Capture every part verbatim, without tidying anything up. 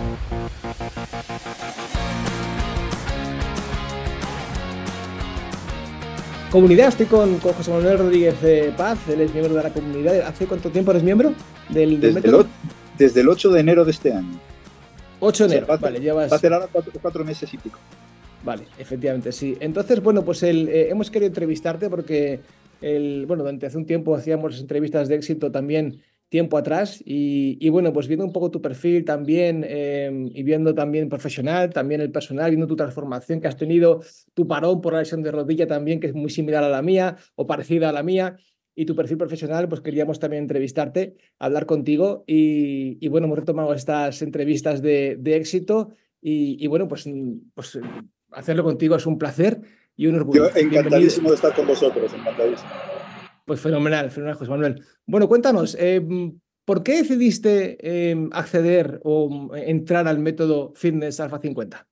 Comunidad, estoy con, con José Manuel Rodríguez eh, Paz, él es miembro de la comunidad. ¿Hace cuánto tiempo eres miembro del, del Desde el, método? o- desde el ocho de enero de este año. ocho O de sea, enero, va a hacer, vale, va a llevas... hacer ahora cuatro, cuatro meses y pico. Vale, efectivamente, sí. Entonces, bueno, pues el, eh, hemos querido entrevistarte porque, el, bueno, durante hace un tiempo hacíamos entrevistas de éxito también tiempo atrás y, y bueno, pues viendo un poco tu perfil también eh, y viendo también profesional, también el personal, viendo tu transformación que has tenido, tu parón por la lesión de rodilla también, que es muy similar a la mía o parecida a la mía. Y tu perfil profesional, pues queríamos también entrevistarte, hablar contigo y, y bueno, hemos retomado estas entrevistas de, de éxito y, y bueno, pues, pues hacerlo contigo es un placer y un Yo orgullo. Bienvenido. encantadísimo de estar con vosotros, encantadísimo. Pues fenomenal, fenomenal, José Manuel. Bueno, cuéntanos, eh, ¿por qué decidiste eh, acceder o entrar al método Fitness Alpha cincuenta?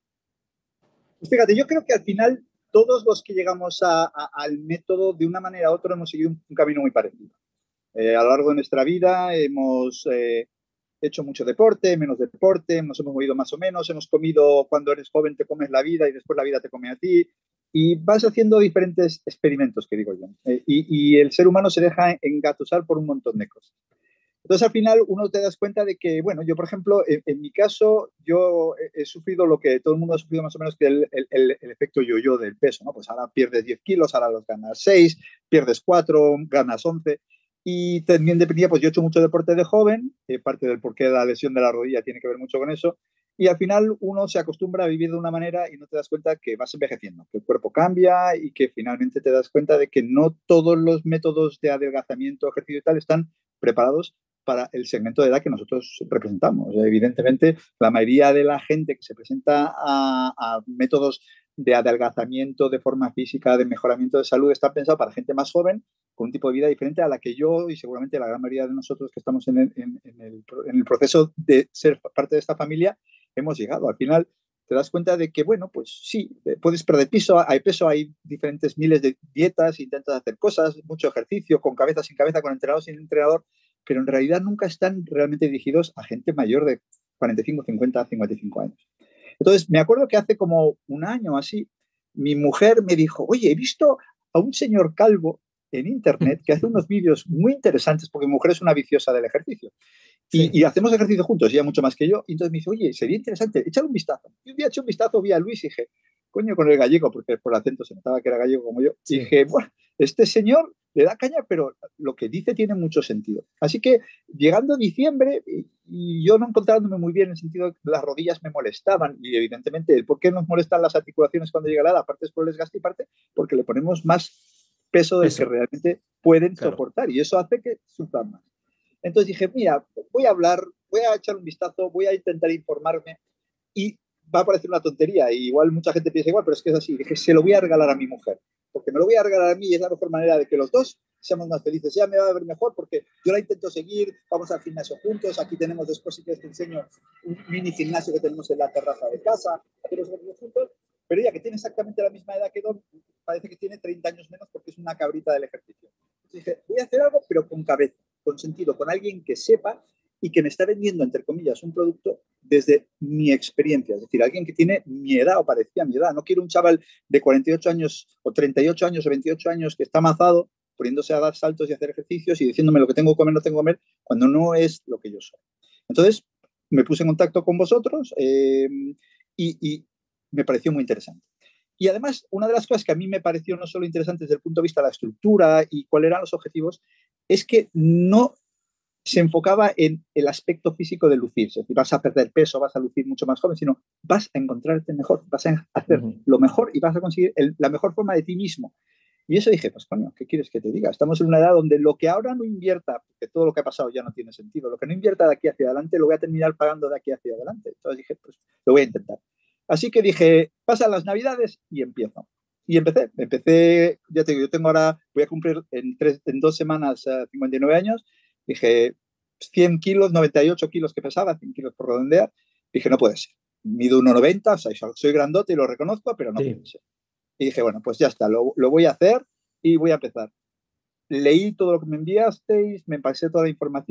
Pues fíjate, yo creo que al final todos los que llegamos a, a, al método, de una manera u otra, hemos seguido un, un camino muy parecido. Eh, a lo largo de nuestra vida hemos eh, hecho mucho deporte, menos deporte, nos hemos movido más o menos, hemos comido, cuando eres joven te comes la vida y después la vida te come a ti, y vas haciendo diferentes experimentos, que digo yo. Eh, y, y el ser humano se deja engatusar por un montón de cosas. Entonces, al final, uno te das cuenta de que, bueno, yo, por ejemplo, en, en mi caso, yo he, he, sufrido lo que todo el mundo ha sufrido más o menos, que el, el, el, el efecto yo-yo del peso, ¿no? Pues ahora pierdes diez kilos, ahora los ganas seis, pierdes cuatro, ganas once. Y también dependía, pues yo he hecho mucho deporte de joven, eh, parte del porqué de la lesión de la rodilla tiene que ver mucho con eso, y al final uno se acostumbra a vivir de una manera y no te das cuenta que vas envejeciendo, que el cuerpo cambia y que finalmente te das cuenta de que no todos los métodos de adelgazamiento, ejercicio y tal están preparados para el segmento de edad que nosotros representamos. Evidentemente, la mayoría de la gente que se presenta a, a métodos de adelgazamiento, de forma física, de mejoramiento de salud, está pensado para gente más joven, con un tipo de vida diferente a la que yo y seguramente la gran mayoría de nosotros que estamos en el, en, en el, en el proceso de ser parte de esta familia hemos llegado. Al final te das cuenta de que, bueno, pues sí, puedes perder peso, hay peso, hay diferentes miles de dietas, intentas hacer cosas, mucho ejercicio, con cabeza, sin cabeza, con entrenador, sin entrenador, pero en realidad nunca están realmente dirigidos a gente mayor de cuarenta y cinco, cincuenta, cincuenta y cinco años. Entonces, me acuerdo que hace como un año así, mi mujer me dijo, oye, he visto a un señor calvo en internet que hace unos vídeos muy interesantes, porque mi mujer es una viciosa del ejercicio. Sí. Y, y hacemos ejercicio juntos, ella mucho más que yo. Y entonces me dice, oye, sería interesante, échale un vistazo. Y un día eché un vistazo, vi a Luis y dije, coño, con el gallego, porque por el acento se notaba que era gallego como yo. Sí. Y dije, bueno, este señor le da caña, pero lo que dice tiene mucho sentido. Así que llegando a diciembre, y, y yo no encontrándome muy bien en el sentido de que las rodillas me molestaban, y evidentemente, el por qué nos molestan las articulaciones cuando llega la edad, parte es por el desgaste y parte porque le ponemos más peso del Peso. que realmente pueden Claro. soportar, y eso hace que sufran más. Entonces dije, mira, voy a hablar, voy a echar un vistazo, voy a intentar informarme y va a parecer una tontería y igual mucha gente piensa igual, pero es que es así. Dije, se lo voy a regalar a mi mujer, porque me lo voy a regalar a mí y es la mejor manera de que los dos seamos más felices. Ella me va a ver mejor porque yo la intento seguir, vamos al gimnasio juntos, aquí tenemos después, si quieres te enseño un mini gimnasio que tenemos en la terraza de casa, hacemos ejercicio juntos, pero ella que tiene exactamente la misma edad que Don, parece que tiene treinta años menos porque es una cabrita del ejercicio. Entonces dije, voy a hacer algo pero con cabeza, con sentido, con alguien que sepa y que me está vendiendo, entre comillas, un producto desde mi experiencia, es decir, alguien que tiene mi edad o parecía mi edad. No quiero un chaval de cuarenta y ocho años o treinta y ocho años o veintiocho años que está amazado poniéndose a dar saltos y hacer ejercicios y diciéndome lo que tengo que comer, no tengo que comer, cuando no es lo que yo soy. Entonces, me puse en contacto con vosotros eh, y, y me pareció muy interesante. Y además, una de las cosas que a mí me pareció no solo interesante desde el punto de vista de la estructura y cuáles eran los objetivos, es que no se enfocaba en el aspecto físico de lucirse. Es decir, vas a perder peso, vas a lucir mucho más joven, sino vas a encontrarte mejor, vas a hacer uh-huh. lo mejor y vas a conseguir el, la mejor forma de ti mismo. Y eso dije, pues coño, ¿qué quieres que te diga? Estamos en una edad donde lo que ahora no invierta, porque todo lo que ha pasado ya no tiene sentido, lo que no invierta de aquí hacia adelante lo voy a terminar pagando de aquí hacia adelante. Entonces dije, pues lo voy a intentar. Así que dije, pasan las Navidades y empiezo. Y empecé, empecé, ya te digo, yo tengo ahora, voy a cumplir en, tres, en dos semanas uh, cincuenta y nueve años. Dije, cien kilos, noventa y ocho kilos que pesaba, cien kilos por redondear. Dije, no puede ser. Mido uno noventa, o sea, soy grandote y lo reconozco, pero no sí. puede ser. Y dije, bueno, pues ya está, lo, lo voy a hacer y voy a empezar. Leí todo lo que me enviasteis, me pasé toda la información,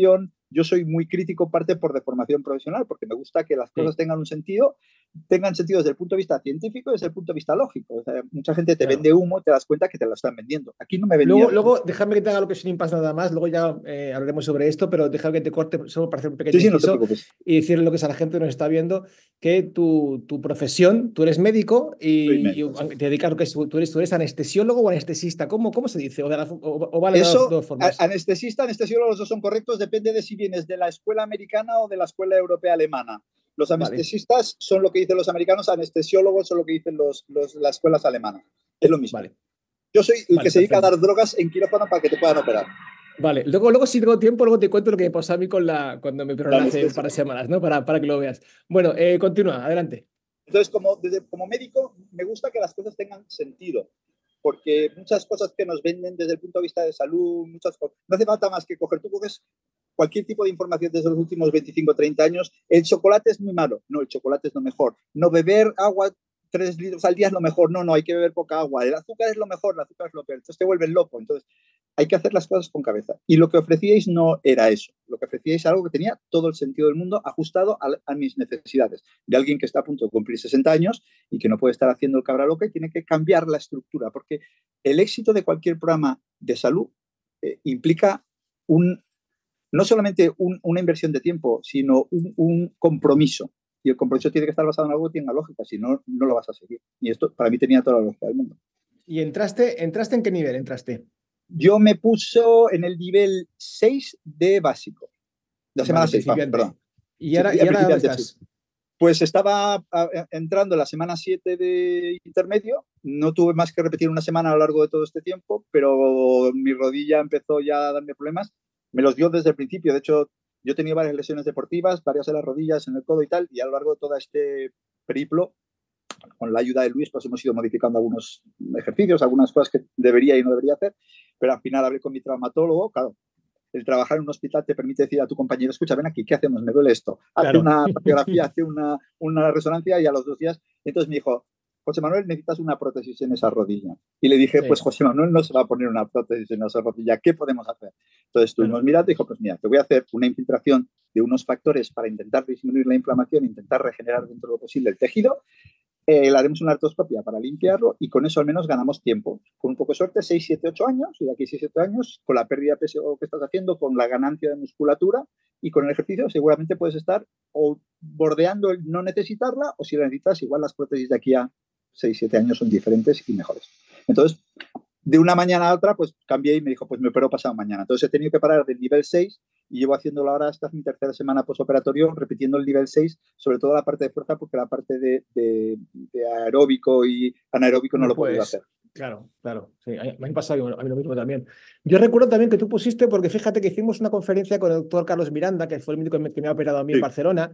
yo soy muy crítico, parte por deformación profesional, porque me gusta que las cosas sí. tengan un sentido, tengan sentido desde el punto de vista científico y desde el punto de vista lógico. O sea, mucha gente te claro. vende humo, te das cuenta que te lo están vendiendo. Aquí no me vendían. Luego, luego déjame que te haga lo que sin impasse nada más, luego ya eh, hablaremos sobre esto, pero déjame que te corte solo para hacer un pequeño sí, sí, inciso no y decirle lo que es a la gente que nos está viendo, que tu, tu profesión, tú eres médico y, médico, y sí. te dedicas a lo que es, tú eres, tú eres anestesiólogo o anestesista, ¿cómo, cómo se dice? O, de la, o, o vale Eso, de las dos formas. Anestesista, anestesiólogo, los dos son correctos, depende de si vienes de la escuela americana o de la escuela europea alemana. Los anestesistas vale. son lo que dicen los americanos, anestesiólogos son lo que dicen los, los, las escuelas alemanas. Es lo mismo. Vale. Yo soy el vale, que se dedica perfecto. a dar drogas en quirófano para que te puedan operar. Vale, luego, luego si tengo tiempo, luego te cuento lo que me pasó a mí con la, cuando me operaron hace un par de semanas, ¿no? Para, para que lo veas. Bueno, eh, continúa, adelante. Entonces, como, desde, como médico, me gusta que las cosas tengan sentido, porque muchas cosas que nos venden desde el punto de vista de salud, muchas cosas, no hace falta más que coger, tú coges cualquier tipo de información desde los últimos veinticinco o treinta años, el chocolate es muy malo, no, el chocolate es lo mejor, no beber agua tres litros al día es lo mejor, no, no, hay que beber poca agua, el azúcar es lo mejor, el azúcar es lo peor, entonces te vuelves loco, entonces hay que hacer las cosas con cabeza. Y lo que ofrecíais no era eso, lo que ofrecíais era algo que tenía todo el sentido del mundo ajustado a, a mis necesidades, de alguien que está a punto de cumplir sesenta años y que no puede estar haciendo el cabra loca y tiene que cambiar la estructura, porque el éxito de cualquier programa de salud eh, implica un, no solamente un, una inversión de tiempo, sino un, un compromiso. Y el compromiso tiene que estar basado en algo que tenga lógica, si no, no lo vas a seguir. Y esto para mí tenía toda la lógica del mundo. ¿Y entraste, entraste en qué nivel entraste? Yo me puso en el nivel seis de básico. La semana vale, seis, vamos, perdón. ¿Y ahora, ¿y ahora dónde estás? Pues estaba a, entrando en la semana siete de intermedio. No tuve más que repetir una semana a lo largo de todo este tiempo, pero mi rodilla empezó ya a darme problemas. Me los dio desde el principio. De hecho, yo tenía varias lesiones deportivas, varias en las rodillas, en el codo y tal, y a lo largo de todo este periplo, con la ayuda de Luis, pues hemos ido modificando algunos ejercicios, algunas cosas que debería y no debería hacer, pero al final hablé con mi traumatólogo, claro, el trabajar en un hospital te permite decir a tu compañero, escucha, ven aquí, ¿qué hacemos? Me duele esto. Hace claro. una radiografía, hace una, una resonancia y a los dos días, entonces me dijo, José Manuel, necesitas una prótesis en esa rodilla. Y le dije, sí. pues José Manuel no se va a poner una prótesis en esa rodilla, ¿qué podemos hacer? Entonces estuvimos claro. mirando y dijo, pues mira, te voy a hacer una infiltración de unos factores para intentar disminuir la inflamación, intentar regenerar dentro de lo posible el tejido. Eh, le haremos una artroscopia para limpiarlo y con eso al menos ganamos tiempo. Con un poco de suerte, seis, siete, ocho años, y de aquí seis, siete años, con la pérdida de peso que estás haciendo, con la ganancia de musculatura y con el ejercicio, seguramente puedes estar o bordeando el no necesitarla, o si la necesitas, igual las prótesis de aquí a seis, siete años son diferentes y mejores. Entonces, de una mañana a otra, pues cambié y me dijo, pues me opero pasado mañana. Entonces he tenido que parar del nivel seis y llevo haciéndolo ahora, esta es mi tercera semana postoperatorio, repitiendo el nivel seis, sobre todo la parte de fuerza, porque la parte de, de, de aeróbico y anaeróbico no, no lo puedo pues, hacer. Claro, claro. Sí, me ha pasado a mí lo mismo también. Yo recuerdo también que tú pusiste, porque fíjate que hicimos una conferencia con el doctor Carlos Miranda, que fue el médico que me ha operado a mí sí. en Barcelona.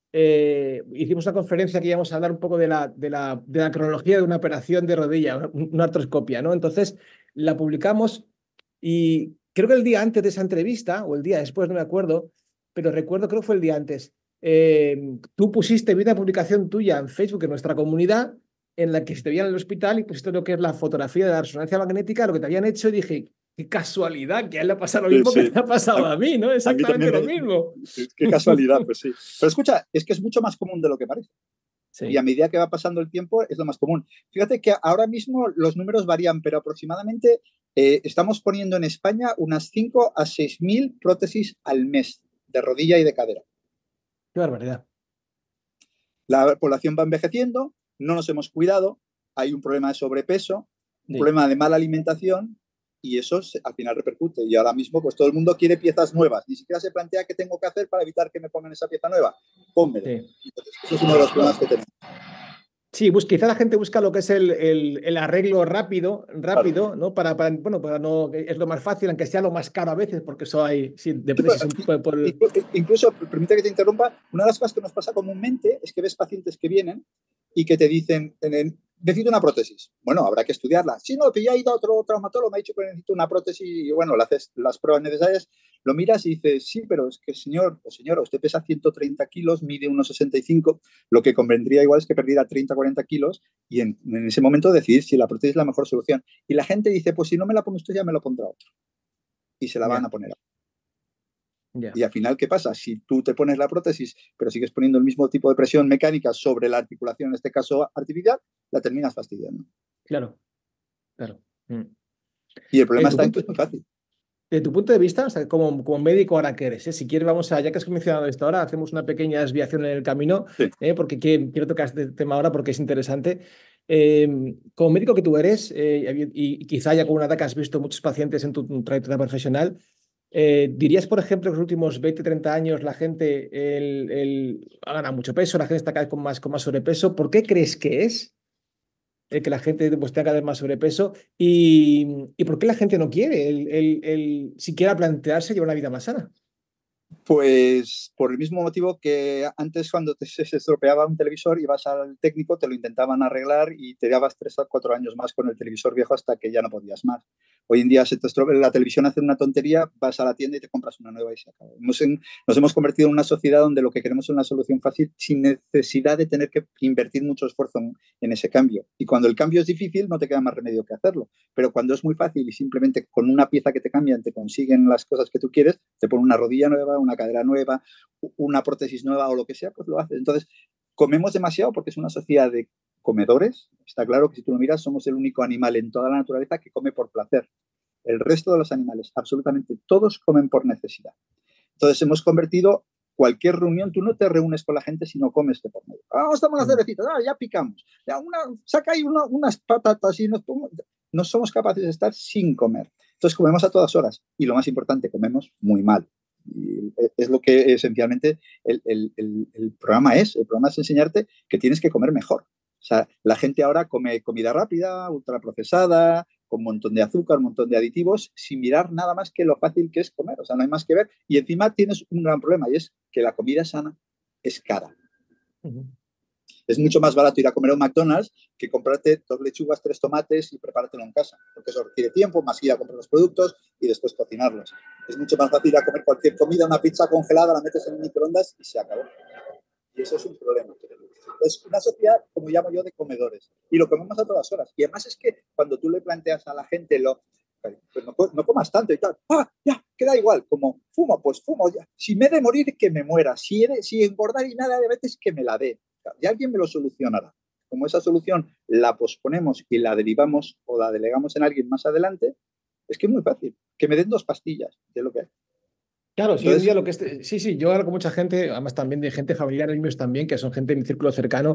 Eh, hicimos una conferencia que íbamos a hablar un poco de la, de, la, de la cronología de una operación de rodilla, una, una artroscopia, ¿no? Entonces la publicamos y creo que el día antes de esa entrevista, o el día después, no me acuerdo, pero recuerdo, creo que fue el día antes, eh, tú pusiste una publicación tuya en Facebook, en nuestra comunidad, en la que se te veía en el hospital y pusiste lo que es la fotografía de la resonancia magnética, lo que te habían hecho, y dije, qué casualidad, que a él le ha pasado lo mismo sí, sí. que te ha pasado a, a mí, ¿no? Exactamente mí lo me, mismo. Qué casualidad, pues sí. Pero escucha, es que es mucho más común de lo que parece. Sí. Y a medida que va pasando el tiempo es lo más común. Fíjate que ahora mismo los números varían, pero aproximadamente eh, estamos poniendo en España unas cinco a seis mil prótesis al mes de rodilla y de cadera. Qué barbaridad. La población va envejeciendo, no nos hemos cuidado, hay un problema de sobrepeso, un sí. problema de mala alimentación y eso se, al final repercute. Y ahora mismo pues todo el mundo quiere piezas nuevas. Ni siquiera se plantea qué tengo que hacer para evitar que me pongan esa pieza nueva. Pónmelo. Sí. Entonces, eso es uno de los problemas que tenemos. Sí, pues quizá la gente busca lo que es el, el, el arreglo rápido, rápido, claro. ¿no? Para, para, bueno, para no, es lo más fácil, aunque sea lo más caro a veces, porque eso hay, sí, depende si es un tipo de... Por el... Incluso, permite que te interrumpa, una de las cosas que nos pasa comúnmente es que ves pacientes que vienen y que te dicen, necesito una prótesis. Bueno, habrá que estudiarla. Si no, que ya he ido a otro traumatólogo, me ha dicho que necesito una prótesis y bueno, le haces las pruebas necesarias, lo miras y dices, sí, pero es que señor o señora, usted pesa ciento treinta kilos, mide uno sesenta y cinco, lo que convendría igual es que perdiera treinta, cuarenta kilos y en, en ese momento decidir si la prótesis es la mejor solución. Y la gente dice, pues si no me la pone usted, ya me lo pondrá otro. Y se la yeah. van a poner. Ya. Y al final, ¿qué pasa? Si tú te pones la prótesis, pero sigues poniendo el mismo tipo de presión mecánica sobre la articulación, en este caso artificial, la terminas fastidiando. Claro, claro. Mm. Y el problema Eh, tu está en que punto, es muy fácil. De tu punto de vista, o sea, como, como médico ahora que eres, ¿eh? Si quieres, vamos a, ya que has mencionado esto ahora, hacemos una pequeña desviación en el camino, Sí. ¿eh? Porque quiero, quiero tocar este tema ahora porque es interesante. Eh, como médico que tú eres, eh, y, y quizá ya con una edad que has visto muchos pacientes en tu, tu trayectoria profesional, eh, ¿dirías, por ejemplo, que en los últimos veinte, treinta años la gente el, el, ha ganado mucho peso, la gente está cada vez con más, con más sobrepeso? ¿Por qué crees que es? Eh, que la gente pues, tenga cada vez más sobrepeso y, y por qué la gente no quiere el, el, el siquiera plantearse llevar una vida más sana. Pues por el mismo motivo que antes cuando te, se estropeaba un televisor ibas al técnico, te lo intentaban arreglar y te dabas tres o cuatro años más con el televisor viejo hasta que ya no podías más. Hoy en día se te estropea la televisión, hace una tontería, vas a la tienda y te compras una nueva y se acabó. Nos, en, nos hemos convertido en una sociedad donde lo que queremos es una solución fácil sin necesidad de tener que invertir mucho esfuerzo en, en ese cambio. Y cuando el cambio es difícil no te queda más remedio que hacerlo. Pero cuando es muy fácil y simplemente con una pieza que te cambian te consiguen las cosas que tú quieres, te ponen una rodilla nueva, una cadera nueva, una prótesis nueva o lo que sea, pues lo haces. Entonces, comemos demasiado porque es una sociedad de comedores. Está claro que si tú lo miras, somos el único animal en toda la naturaleza que come por placer. El resto de los animales, absolutamente todos, comen por necesidad. Entonces, hemos convertido cualquier reunión, tú no te reúnes con la gente si no comes de por medio. Ah, vamos a tomar una cervecita, ah, ya picamos. Ya una, saca ahí una, unas patatas y nos ponemos... No somos capaces de estar sin comer. Entonces, comemos a todas horas. Y lo más importante, comemos muy mal. Y es lo que esencialmente el, el, el, el programa es. El programa es enseñarte que tienes que comer mejor. O sea, la gente ahora come comida rápida, ultraprocesada, con un montón de azúcar, un montón de aditivos, sin mirar nada más que lo fácil que es comer. O sea, no hay más que ver. Y encima tienes un gran problema y es que la comida sana es cara. Uh-huh. Es mucho más barato ir a comer a un McDonald's que comprarte dos lechugas, tres tomates y preparártelo en casa, porque eso requiere tiempo, más ir a comprar los productos y después cocinarlos. Es mucho más fácil ir a comer cualquier comida, una pizza congelada, la metes en el microondas y se acabó. Y eso es un problema. Es una sociedad, como llamo yo, de comedores. Y lo comemos a todas horas. Y además es que cuando tú le planteas a la gente lo... Pues no, no comas tanto y tal. Ah, ya, queda igual. Como fumo, pues fumo. Ya. Si me he de morir, que me muera. Si, he de, si engordar y nada de veces, que me la dé. Y alguien me lo solucionará. Como esa solución la posponemos y la derivamos o la delegamos en alguien más adelante, es que es muy fácil. Que me den dos pastillas de lo que hay. Claro, si hoy en día lo que es... Sí, sí, yo hablo con mucha gente, además también de gente familiar míos también, que son gente de mi círculo cercano,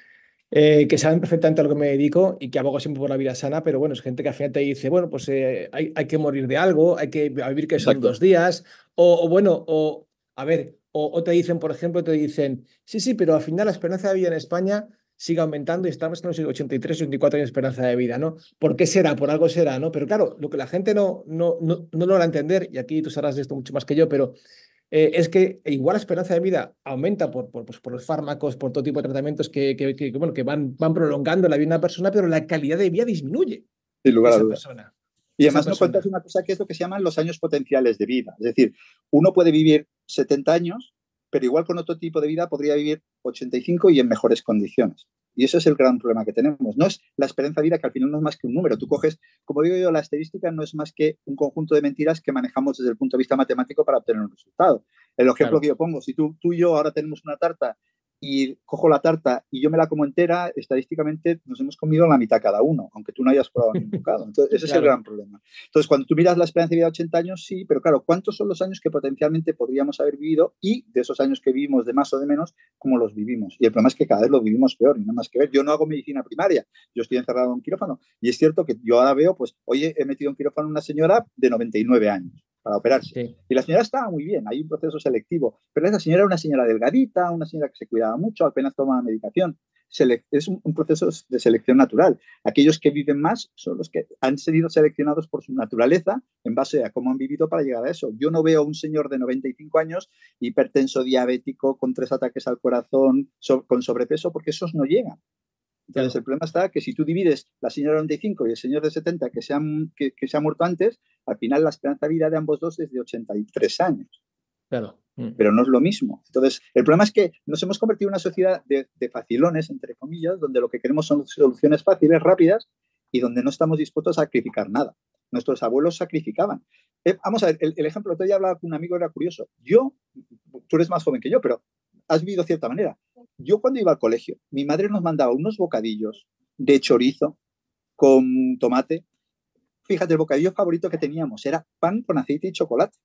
eh, que saben perfectamente a lo que me dedico y que abogo siempre por la vida sana, pero bueno, es gente que al final te dice, bueno, pues eh, hay, hay que morir de algo, hay que vivir que son Exacto. dos días, o, o bueno, o a ver, o, o te dicen, por ejemplo, te dicen, sí, sí, pero al final la esperanza de vida en España sigue aumentando y estamos en los ochenta y tres, ochenta y cuatro años de esperanza de vida, ¿no? ¿Por qué será? Por algo será, ¿no? Pero claro, lo que la gente no, no, no, no logra entender, y aquí tú sabrás de esto mucho más que yo, pero eh, es que igual la esperanza de vida aumenta por, por, pues, por los fármacos, por todo tipo de tratamientos que, que, que, bueno, que van, van prolongando la vida de una persona, pero la calidad de vida disminuye Sin lugar de a esa dudas. persona. Y De esa además no cuentas persona. una cosa que es lo que se llaman los años potenciales de vida. Es decir, uno puede vivir setenta años, pero igual con otro tipo de vida podría vivir ochenta y cinco y en mejores condiciones. Y ese es el gran problema que tenemos. No es la esperanza de vida, que al final no es más que un número. Tú coges, como digo yo, la estadística no es más que un conjunto de mentiras que manejamos desde el punto de vista matemático para obtener un resultado. El ejemplo Claro. que yo pongo, si tú, tú y yo ahora tenemos una tarta y cojo la tarta y yo me la como entera, estadísticamente nos hemos comido la mitad cada uno, aunque tú no hayas probado ni un bocado. Entonces, ese Claro. es el gran problema. Entonces, cuando tú miras la esperanza de vida de ochenta años, sí, pero claro, ¿cuántos son los años que potencialmente podríamos haber vivido y de esos años que vivimos de más o de menos, cómo los vivimos? Y el problema es que cada vez lo vivimos peor y no más que ver. Yo no hago medicina primaria, yo estoy encerrado en quirófano y es cierto que yo ahora veo, pues, oye, he metido en quirófano a una señora de noventa y nueve años para operarse. Sí. Y la señora estaba muy bien, hay un proceso selectivo, pero esa señora era una señora delgadita, una señora que se cuidaba mucho, apenas tomaba medicación. Es un, un proceso de selección natural. Aquellos que viven más son los que han sido seleccionados por su naturaleza en base a cómo han vivido para llegar a eso. Yo no veo a un señor de noventa y cinco años hipertenso, diabético, con tres ataques al corazón, so, con sobrepeso, porque esos no llegan. Entonces, claro, el problema está que si tú divides la señora de noventa y cinco y el señor de setenta que se, han, que, que se ha muerto antes, al final la esperanza de vida de ambos dos es de ochenta y tres años. Claro. Mm. Pero no es lo mismo. Entonces, el problema es que nos hemos convertido en una sociedad de, de facilones, entre comillas, donde lo que queremos son soluciones fáciles, rápidas, y donde no estamos dispuestos a sacrificar nada. Nuestros abuelos sacrificaban. Eh, vamos a ver, el, el ejemplo, otro día hablaba con un amigo, era curioso. Yo, tú eres más joven que yo, pero has vivido de cierta manera. Yo cuando iba al colegio, mi madre nos mandaba unos bocadillos de chorizo con tomate. Fíjate, el bocadillo favorito que teníamos era pan con aceite y chocolate.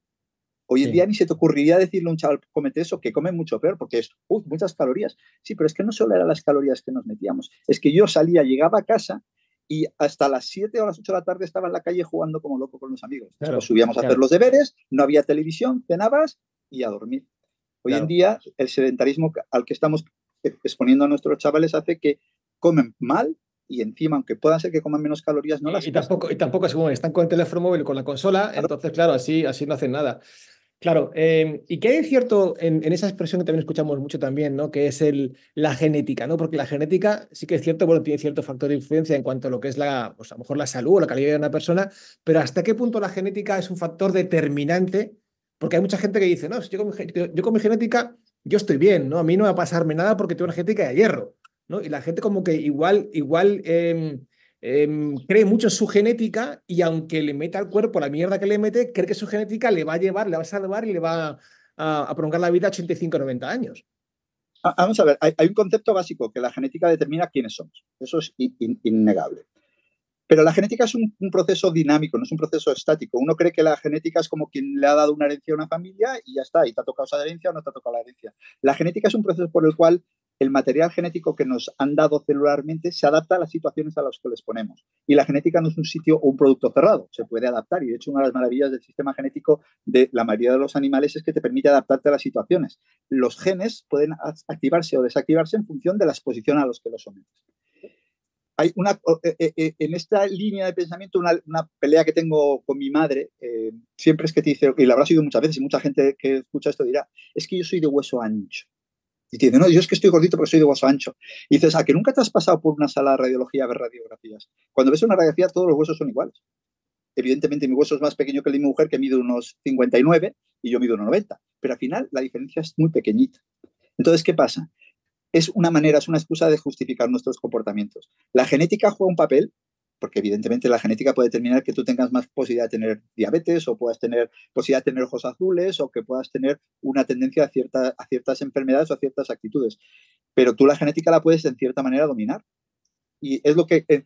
Hoy en Sí. día ni se te ocurriría decirle a un chaval, comete eso, que come mucho peor, porque es, uy, muchas calorías. Sí, pero es que no solo eran las calorías que nos metíamos, es que yo salía, llegaba a casa y hasta las siete o las ocho de la tarde estaba en la calle jugando como loco con los amigos. Después Claro, subíamos a hacer claro, los deberes, no había televisión, cenabas y a dormir. Hoy en claro. día, el sedentarismo al que estamos exponiendo a nuestros chavales hace que comen mal y encima, aunque puedan ser que coman menos calorías, no Y, las y pasan tampoco, y bien. tampoco es como están con el teléfono móvil, con la consola, Claro. entonces, claro, así, así no hacen nada. Claro, eh, y qué hay de cierto en, en esa expresión que también escuchamos mucho también, ¿no? Que es el, la genética, ¿no? Porque la genética sí que es cierto, bueno, tiene cierto factor de influencia en cuanto a lo que es la, pues a lo mejor la salud o la calidad de una persona, pero ¿hasta qué punto la genética es un factor determinante? Porque hay mucha gente que dice, no, si yo con mi, ge- yo- yo con mi genética, yo estoy bien, ¿no? A mí no va a pasarme nada porque tengo una genética de hierro, ¿no? Y la gente como que igual, igual em, em, cree mucho en su genética y aunque le meta al cuerpo la mierda que le mete, cree que su genética le va a llevar, le va a salvar y le va a, a prolongar la vida a ochenta y cinco o noventa años. Vamos a ver, hay, hay un concepto básico que la genética determina quiénes somos. Eso es in, in, innegable. Pero la genética es un, un, proceso dinámico, no es un proceso estático. Uno cree que la genética es como quien le ha dado una herencia a una familia y ya está, y te ha tocado esa herencia o no te ha tocado la herencia. La genética es un proceso por el cual el material genético que nos han dado celularmente se adapta a las situaciones a las que les ponemos. Y la genética no es un sitio o un producto cerrado, se puede adaptar. Y de hecho, una de las maravillas del sistema genético de la mayoría de los animales es que te permite adaptarte a las situaciones. Los genes pueden activarse o desactivarse en función de la exposición a los que los sometes. Hay una, eh, eh, en esta línea de pensamiento, una, una pelea que tengo con mi madre, eh, siempre es que te dice, y la habrá sido muchas veces, y mucha gente que escucha esto dirá, es que yo soy de hueso ancho. Y te dice, no, yo es que estoy gordito porque soy de hueso ancho. Y dices, ¿a que nunca te has pasado por una sala de radiología a ver radiografías? Cuando ves una radiografía, todos los huesos son iguales. Evidentemente, mi hueso es más pequeño que el de mi mujer, que mide unos cincuenta y nueve, y yo mido unos noventa. Pero al final, la diferencia es muy pequeñita. Entonces, ¿qué pasa? Es una manera, es una excusa de justificar nuestros comportamientos. La genética juega un papel, porque evidentemente la genética puede determinar que tú tengas más posibilidad de tener diabetes o puedas tener posibilidad de tener ojos azules o que puedas tener una tendencia a, cierta, a ciertas enfermedades o a ciertas actitudes. Pero tú la genética la puedes en cierta manera dominar. Y es lo que eh,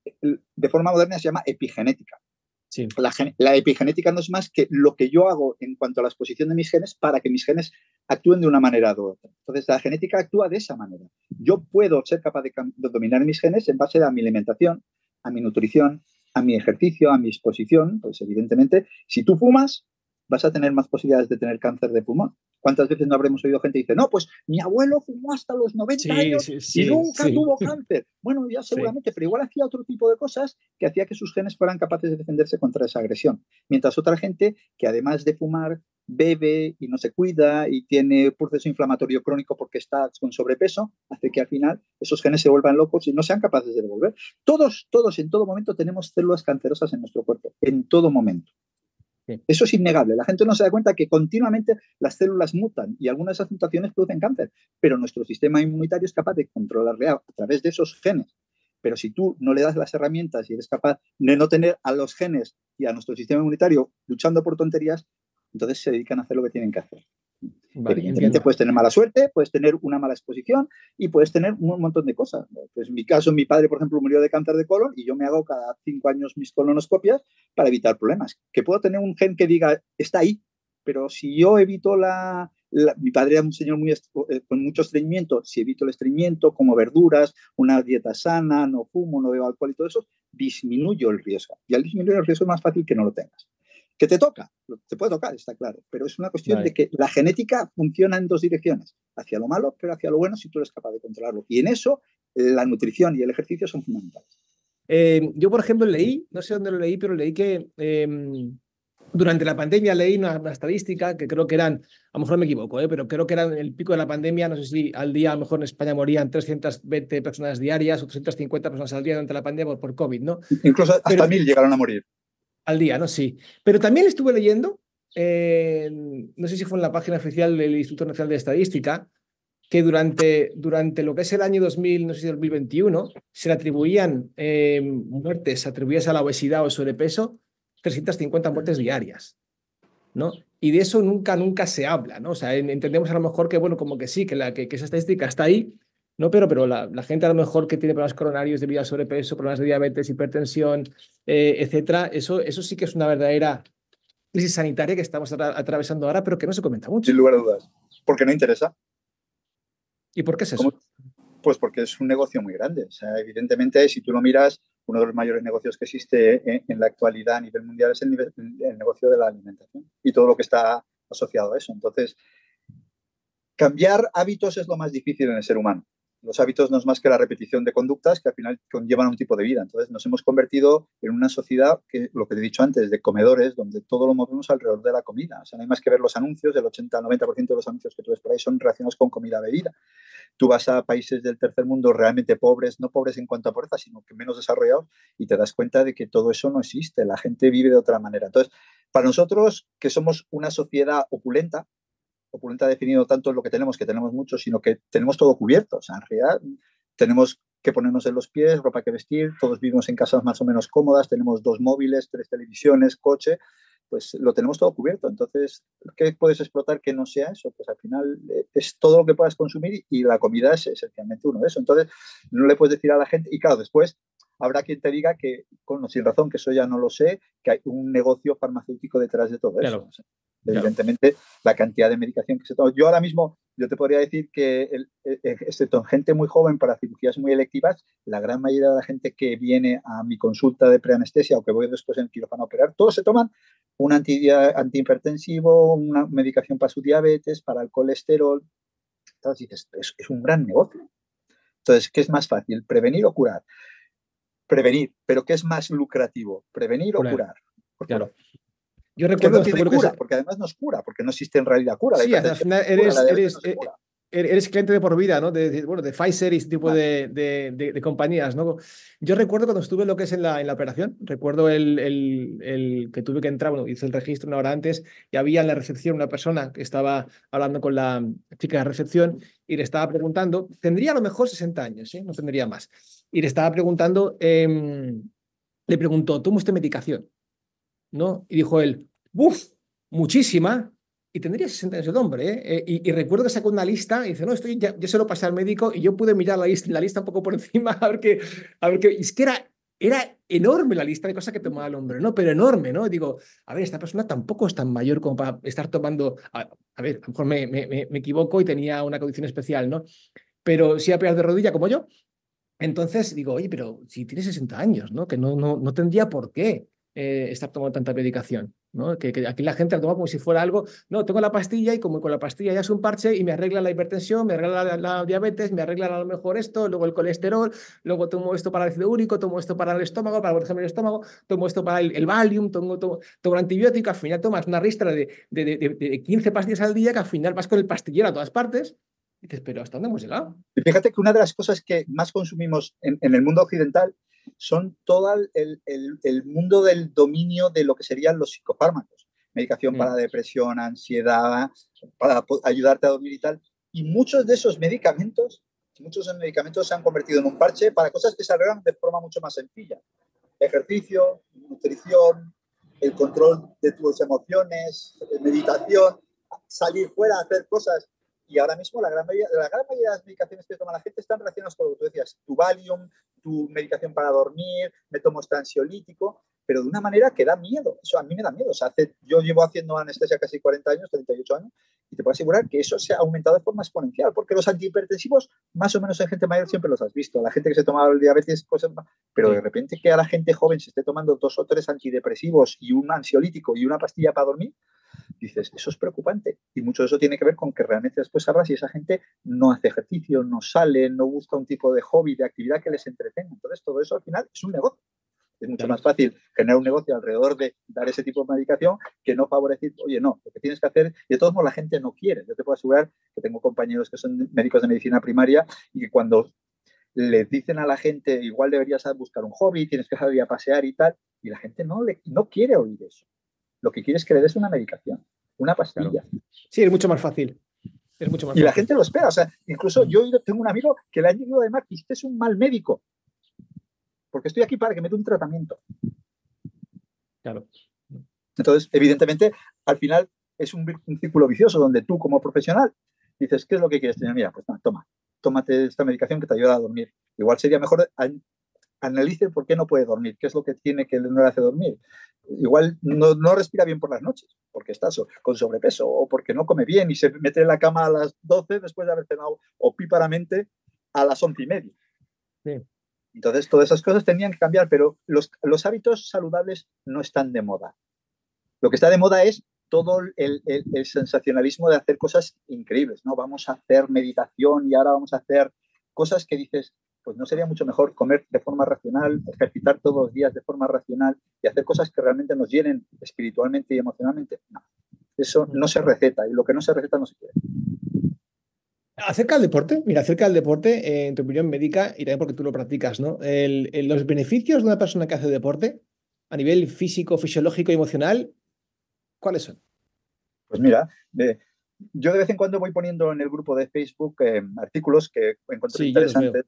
de forma moderna se llama epigenética. Sí. La, la, epigenética no es más que lo que yo hago en cuanto a la exposición de mis genes para que mis genes actúen de una manera u otra. Entonces, la genética actúa de esa manera. Yo puedo ser capaz de, de dominar mis genes en base a mi alimentación, a mi nutrición, a mi ejercicio, a mi exposición. Pues, evidentemente, si tú fumas, vas a tener más posibilidades de tener cáncer de pulmón. ¿Cuántas veces no habremos oído gente que dice, no, pues mi abuelo fumó hasta los noventa Sí, años sí, y sí, nunca sí. tuvo cáncer? Bueno, ya Sí. seguramente, pero igual hacía otro tipo de cosas que hacía que sus genes fueran capaces de defenderse contra esa agresión. Mientras otra gente que además de fumar, bebe y no se cuida y tiene proceso inflamatorio crónico porque está con sobrepeso, hace que al final esos genes se vuelvan locos y no sean capaces de devolver. Todos, todos, en todo momento tenemos células cancerosas en nuestro cuerpo, en todo momento. Sí. Eso es innegable. La gente no se da cuenta que continuamente las células mutan y algunas de esas mutaciones producen cáncer, pero nuestro sistema inmunitario es capaz de controlarle a través de esos genes. Pero si tú no le das las herramientas y eres capaz de no tener a los genes y a nuestro sistema inmunitario luchando por tonterías, entonces se dedican a hacer lo que tienen que hacer. Vale, Evidentemente entiendo. puedes tener mala suerte, puedes tener una mala exposición y puedes tener un montón de cosas. Pues en mi caso, mi padre, por ejemplo, murió de cáncer de colon y yo me hago cada cinco años mis colonoscopias para evitar problemas. Que puedo tener un gen que diga, está ahí, pero si yo evito la... la mi padre era un señor muy con mucho estreñimiento, si evito el estreñimiento, como verduras, una dieta sana, no fumo, no bebo alcohol y todo eso, disminuyo el riesgo. Y al disminuir el riesgo es más fácil que no lo tengas. ¿Qué te toca? Te puede tocar, está claro, pero es una cuestión Vale. de que la genética funciona en dos direcciones, hacia lo malo, pero hacia lo bueno si tú eres capaz de controlarlo. Y en eso la nutrición y el ejercicio son fundamentales. Eh, yo, por ejemplo, leí, no sé dónde lo leí, pero leí que eh, durante la pandemia leí una, una, estadística que creo que eran, a lo mejor me equivoco, eh, pero creo que eran el pico de la pandemia, no sé si al día a lo mejor en España morían trescientas veinte personas diarias o trescientas cincuenta personas al día durante la pandemia por, por COVID, ¿no? Incluso Pero, hasta mil llegaron a morir. Al día, ¿no? Sí. Pero también estuve leyendo, eh, no sé si fue en la página oficial del Instituto Nacional de Estadística, que durante, durante lo que es el año dos mil, no sé si dos mil veintiuno, se le atribuían eh, muertes atribuidas a la obesidad o sobrepeso trescientas cincuenta muertes diarias, ¿no? Y de eso nunca, nunca se habla, ¿no? O sea, entendemos a lo mejor que, bueno, como que sí, que, la, que, que esa estadística está ahí, ¿no? Pero, pero la, la gente a lo mejor que tiene problemas coronarios debido a sobrepeso, problemas de diabetes, hipertensión, eh, etcétera, eso, eso sí que es una verdadera crisis sanitaria que estamos atra atravesando ahora, pero que no se comenta mucho. Sin lugar a dudas. Porque no interesa. ¿Y por qué es ¿Cómo? eso? Pues porque es un negocio muy grande. O sea, evidentemente, si tú lo miras, uno de los mayores negocios que existe en, en la actualidad a nivel mundial es el, nivel, el negocio de la alimentación y todo lo que está asociado a eso. Entonces, cambiar hábitos es lo más difícil en el ser humano. Los hábitos no es más que la repetición de conductas que al final conllevan un tipo de vida. Entonces nos hemos convertido en una sociedad que, lo que te he dicho antes, de comedores, donde todo lo movemos alrededor de la comida. O sea, no hay más que ver los anuncios, el ochenta al noventa por ciento de los anuncios que tú ves por ahí son relacionados con comida, bebida. Tú vas a países del tercer mundo realmente pobres, no pobres en cuanto a pobreza, sino que menos desarrollados, y te das cuenta de que todo eso no existe. La gente vive de otra manera. Entonces, para nosotros, que somos una sociedad opulenta, opulenta definido tanto en lo que tenemos, que tenemos mucho, sino que tenemos todo cubierto. O sea, en realidad tenemos que ponernos en los pies, ropa que vestir, todos vivimos en casas más o menos cómodas, tenemos dos móviles, tres televisiones, coche, pues lo tenemos todo cubierto. Entonces, ¿qué puedes explotar que no sea eso? Pues al final es todo lo que puedas consumir y la comida es esencialmente uno de eso. Entonces, no le puedes decir a la gente, y claro, después habrá quien te diga que, con sin razón, que eso ya no lo sé, que hay un negocio farmacéutico detrás de todo eso. Claro. O sea, evidentemente, claro, la cantidad de medicación que se toma. Yo ahora mismo, yo te podría decir que, el, excepto en gente muy joven para cirugías muy electivas, la gran mayoría de la gente que viene a mi consulta de preanestesia o que voy después en el quirófano a operar, todos se toman un anti, antihipertensivo, una medicación para su diabetes, para el colesterol. Entonces dices, es, es un gran negocio. Entonces, ¿qué es más fácil, prevenir o curar? Prevenir, pero ¿qué es más lucrativo? ¿Prevenir Curar. o curar? Pues claro. Yo que recuerdo, no tiene cura, se... porque además no es cura, porque no existe en realidad cura. La sí, al final eres, cura, la eres, no se cura. eres cliente de por vida, ¿no? De, de, bueno, de Pfizer y este tipo de, de, de, de, compañías, ¿no? Yo recuerdo cuando estuve en lo que es en la, en la operación, recuerdo el, el, el que tuve que entrar, bueno, hice el registro una hora antes y había en la recepción una persona que estaba hablando con la chica de recepción y le estaba preguntando, tendría a lo mejor sesenta años, ¿sí? No tendría más. Y le estaba preguntando, eh, le preguntó, ¿toma usted medicación? ¿No? Y dijo él, ¡buf! Muchísima. Y tendría sesenta años el hombre, ¿eh? Y, y recuerdo que sacó una lista y dice, no, estoy, ya, ya se lo pasé al médico y yo pude mirar la lista, la lista un poco por encima a ver qué, a ver qué, y es que era, era enorme la lista de cosas que tomaba el hombre, ¿no? Pero enorme, ¿no? Y digo, a ver, esta persona tampoco es tan mayor como para estar tomando, a, a ver, a lo mejor me, me, me equivoco y tenía una condición especial, ¿no? Pero sí a pegar de rodilla como yo. Entonces digo, oye, pero si tiene sesenta años, ¿no? Que no, no, no tendría por qué eh, estar tomando tanta medicación, ¿no? Que, que aquí la gente la toma como si fuera algo, no, tengo la pastilla y como con la pastilla ya es un parche y me arregla la hipertensión, me arregla la, la diabetes, me arregla a lo mejor esto, luego el colesterol, luego tomo esto para el ácido úrico, tomo esto para el estómago, para protegerme el estómago, tomo esto para el, el Valium, tomo, tomo, tomo el antibiótico, al final tomas una ristra de, de, de, de, de quince pastillas al día que al final vas con el pastillero a todas partes. Y dices, pero ¿hasta dónde hemos llegado? Y fíjate que una de las cosas que más consumimos en, en el mundo occidental son todo el, el, el, mundo del dominio de lo que serían los psicofármacos. Medicación mm. para depresión, ansiedad, para ayudarte a dormir y tal. Y muchos de esos medicamentos, muchos de esos medicamentos se han convertido en un parche para cosas que se arreglan de forma mucho más sencilla. Ejercicio, nutrición, el control de tus emociones, meditación, salir fuera, hacer cosas. Y ahora mismo la gran, mayoría, la gran mayoría de las medicaciones que toma la gente están relacionadas con lo que tú decías, tu Valium, tu medicación para dormir, me tomo este ansiolítico, pero de una manera que da miedo. Eso a mí me da miedo. O sea, hace, yo llevo haciendo anestesia casi cuarenta años, treinta y ocho años, y te puedo asegurar que eso se ha aumentado de forma exponencial, porque los antihipertensivos, más o menos en gente mayor, siempre los has visto. La gente que se tomaba el diabetes, cosas más, pero de repente que a la gente joven se esté tomando dos o tres antidepresivos y un ansiolítico y una pastilla para dormir, dices, eso es preocupante. Y mucho de eso tiene que ver con que realmente después hablas y esa gente no hace ejercicio, no sale, no busca un tipo de hobby, de actividad que les entretenga. Entonces, todo eso al final es un negocio. Es mucho claro. más fácil generar un negocio alrededor de dar ese tipo de medicación que no favorecer, oye, no, lo que tienes que hacer, y de todos modos la gente no quiere. Yo te puedo asegurar que tengo compañeros que son médicos de medicina primaria y que cuando les dicen a la gente, igual deberías buscar un hobby, tienes que salir a pasear y tal, y la gente no, le, no quiere oír eso. Lo que quieres que le des una medicación, una pastilla. Claro. Sí, es mucho más fácil. Es mucho más y fácil. la gente lo espera. O sea, incluso yo tengo un amigo que le han llegado de Mark y usted es un mal médico. Porque estoy aquí para que me dé un tratamiento. Claro. Entonces, evidentemente, al final es un, un círculo vicioso donde tú, como profesional, dices, ¿qué es lo que quieres tener? Mira, pues no, toma, tómate esta medicación que te ayuda a dormir. Igual sería mejor analice por qué no puede dormir, qué es lo que tiene que no le hace dormir. Igual no, no respira bien por las noches, porque está so, con sobrepeso, o porque no come bien y se mete en la cama a las doce después de haber cenado opíparamente a las once y media. Sí. Entonces, todas esas cosas tenían que cambiar, pero los, los hábitos saludables no están de moda. Lo que está de moda es todo el, el, el sensacionalismo de hacer cosas increíbles, ¿no? Vamos a hacer meditación y ahora vamos a hacer cosas que dices, pues no sería mucho mejor comer de forma racional, ejercitar todos los días de forma racional y hacer cosas que realmente nos llenen espiritualmente y emocionalmente. No, eso no se receta y lo que no se receta no se quiere. Acerca del deporte, mira, acerca del deporte, eh, en tu opinión médica, y también porque tú lo practicas, ¿no? El, el, los beneficios de una persona que hace deporte a nivel físico, fisiológico y emocional, ¿cuáles son? Pues mira, eh, yo de vez en cuando voy poniendo en el grupo de Facebook eh, artículos que encuentro sí, interesantes.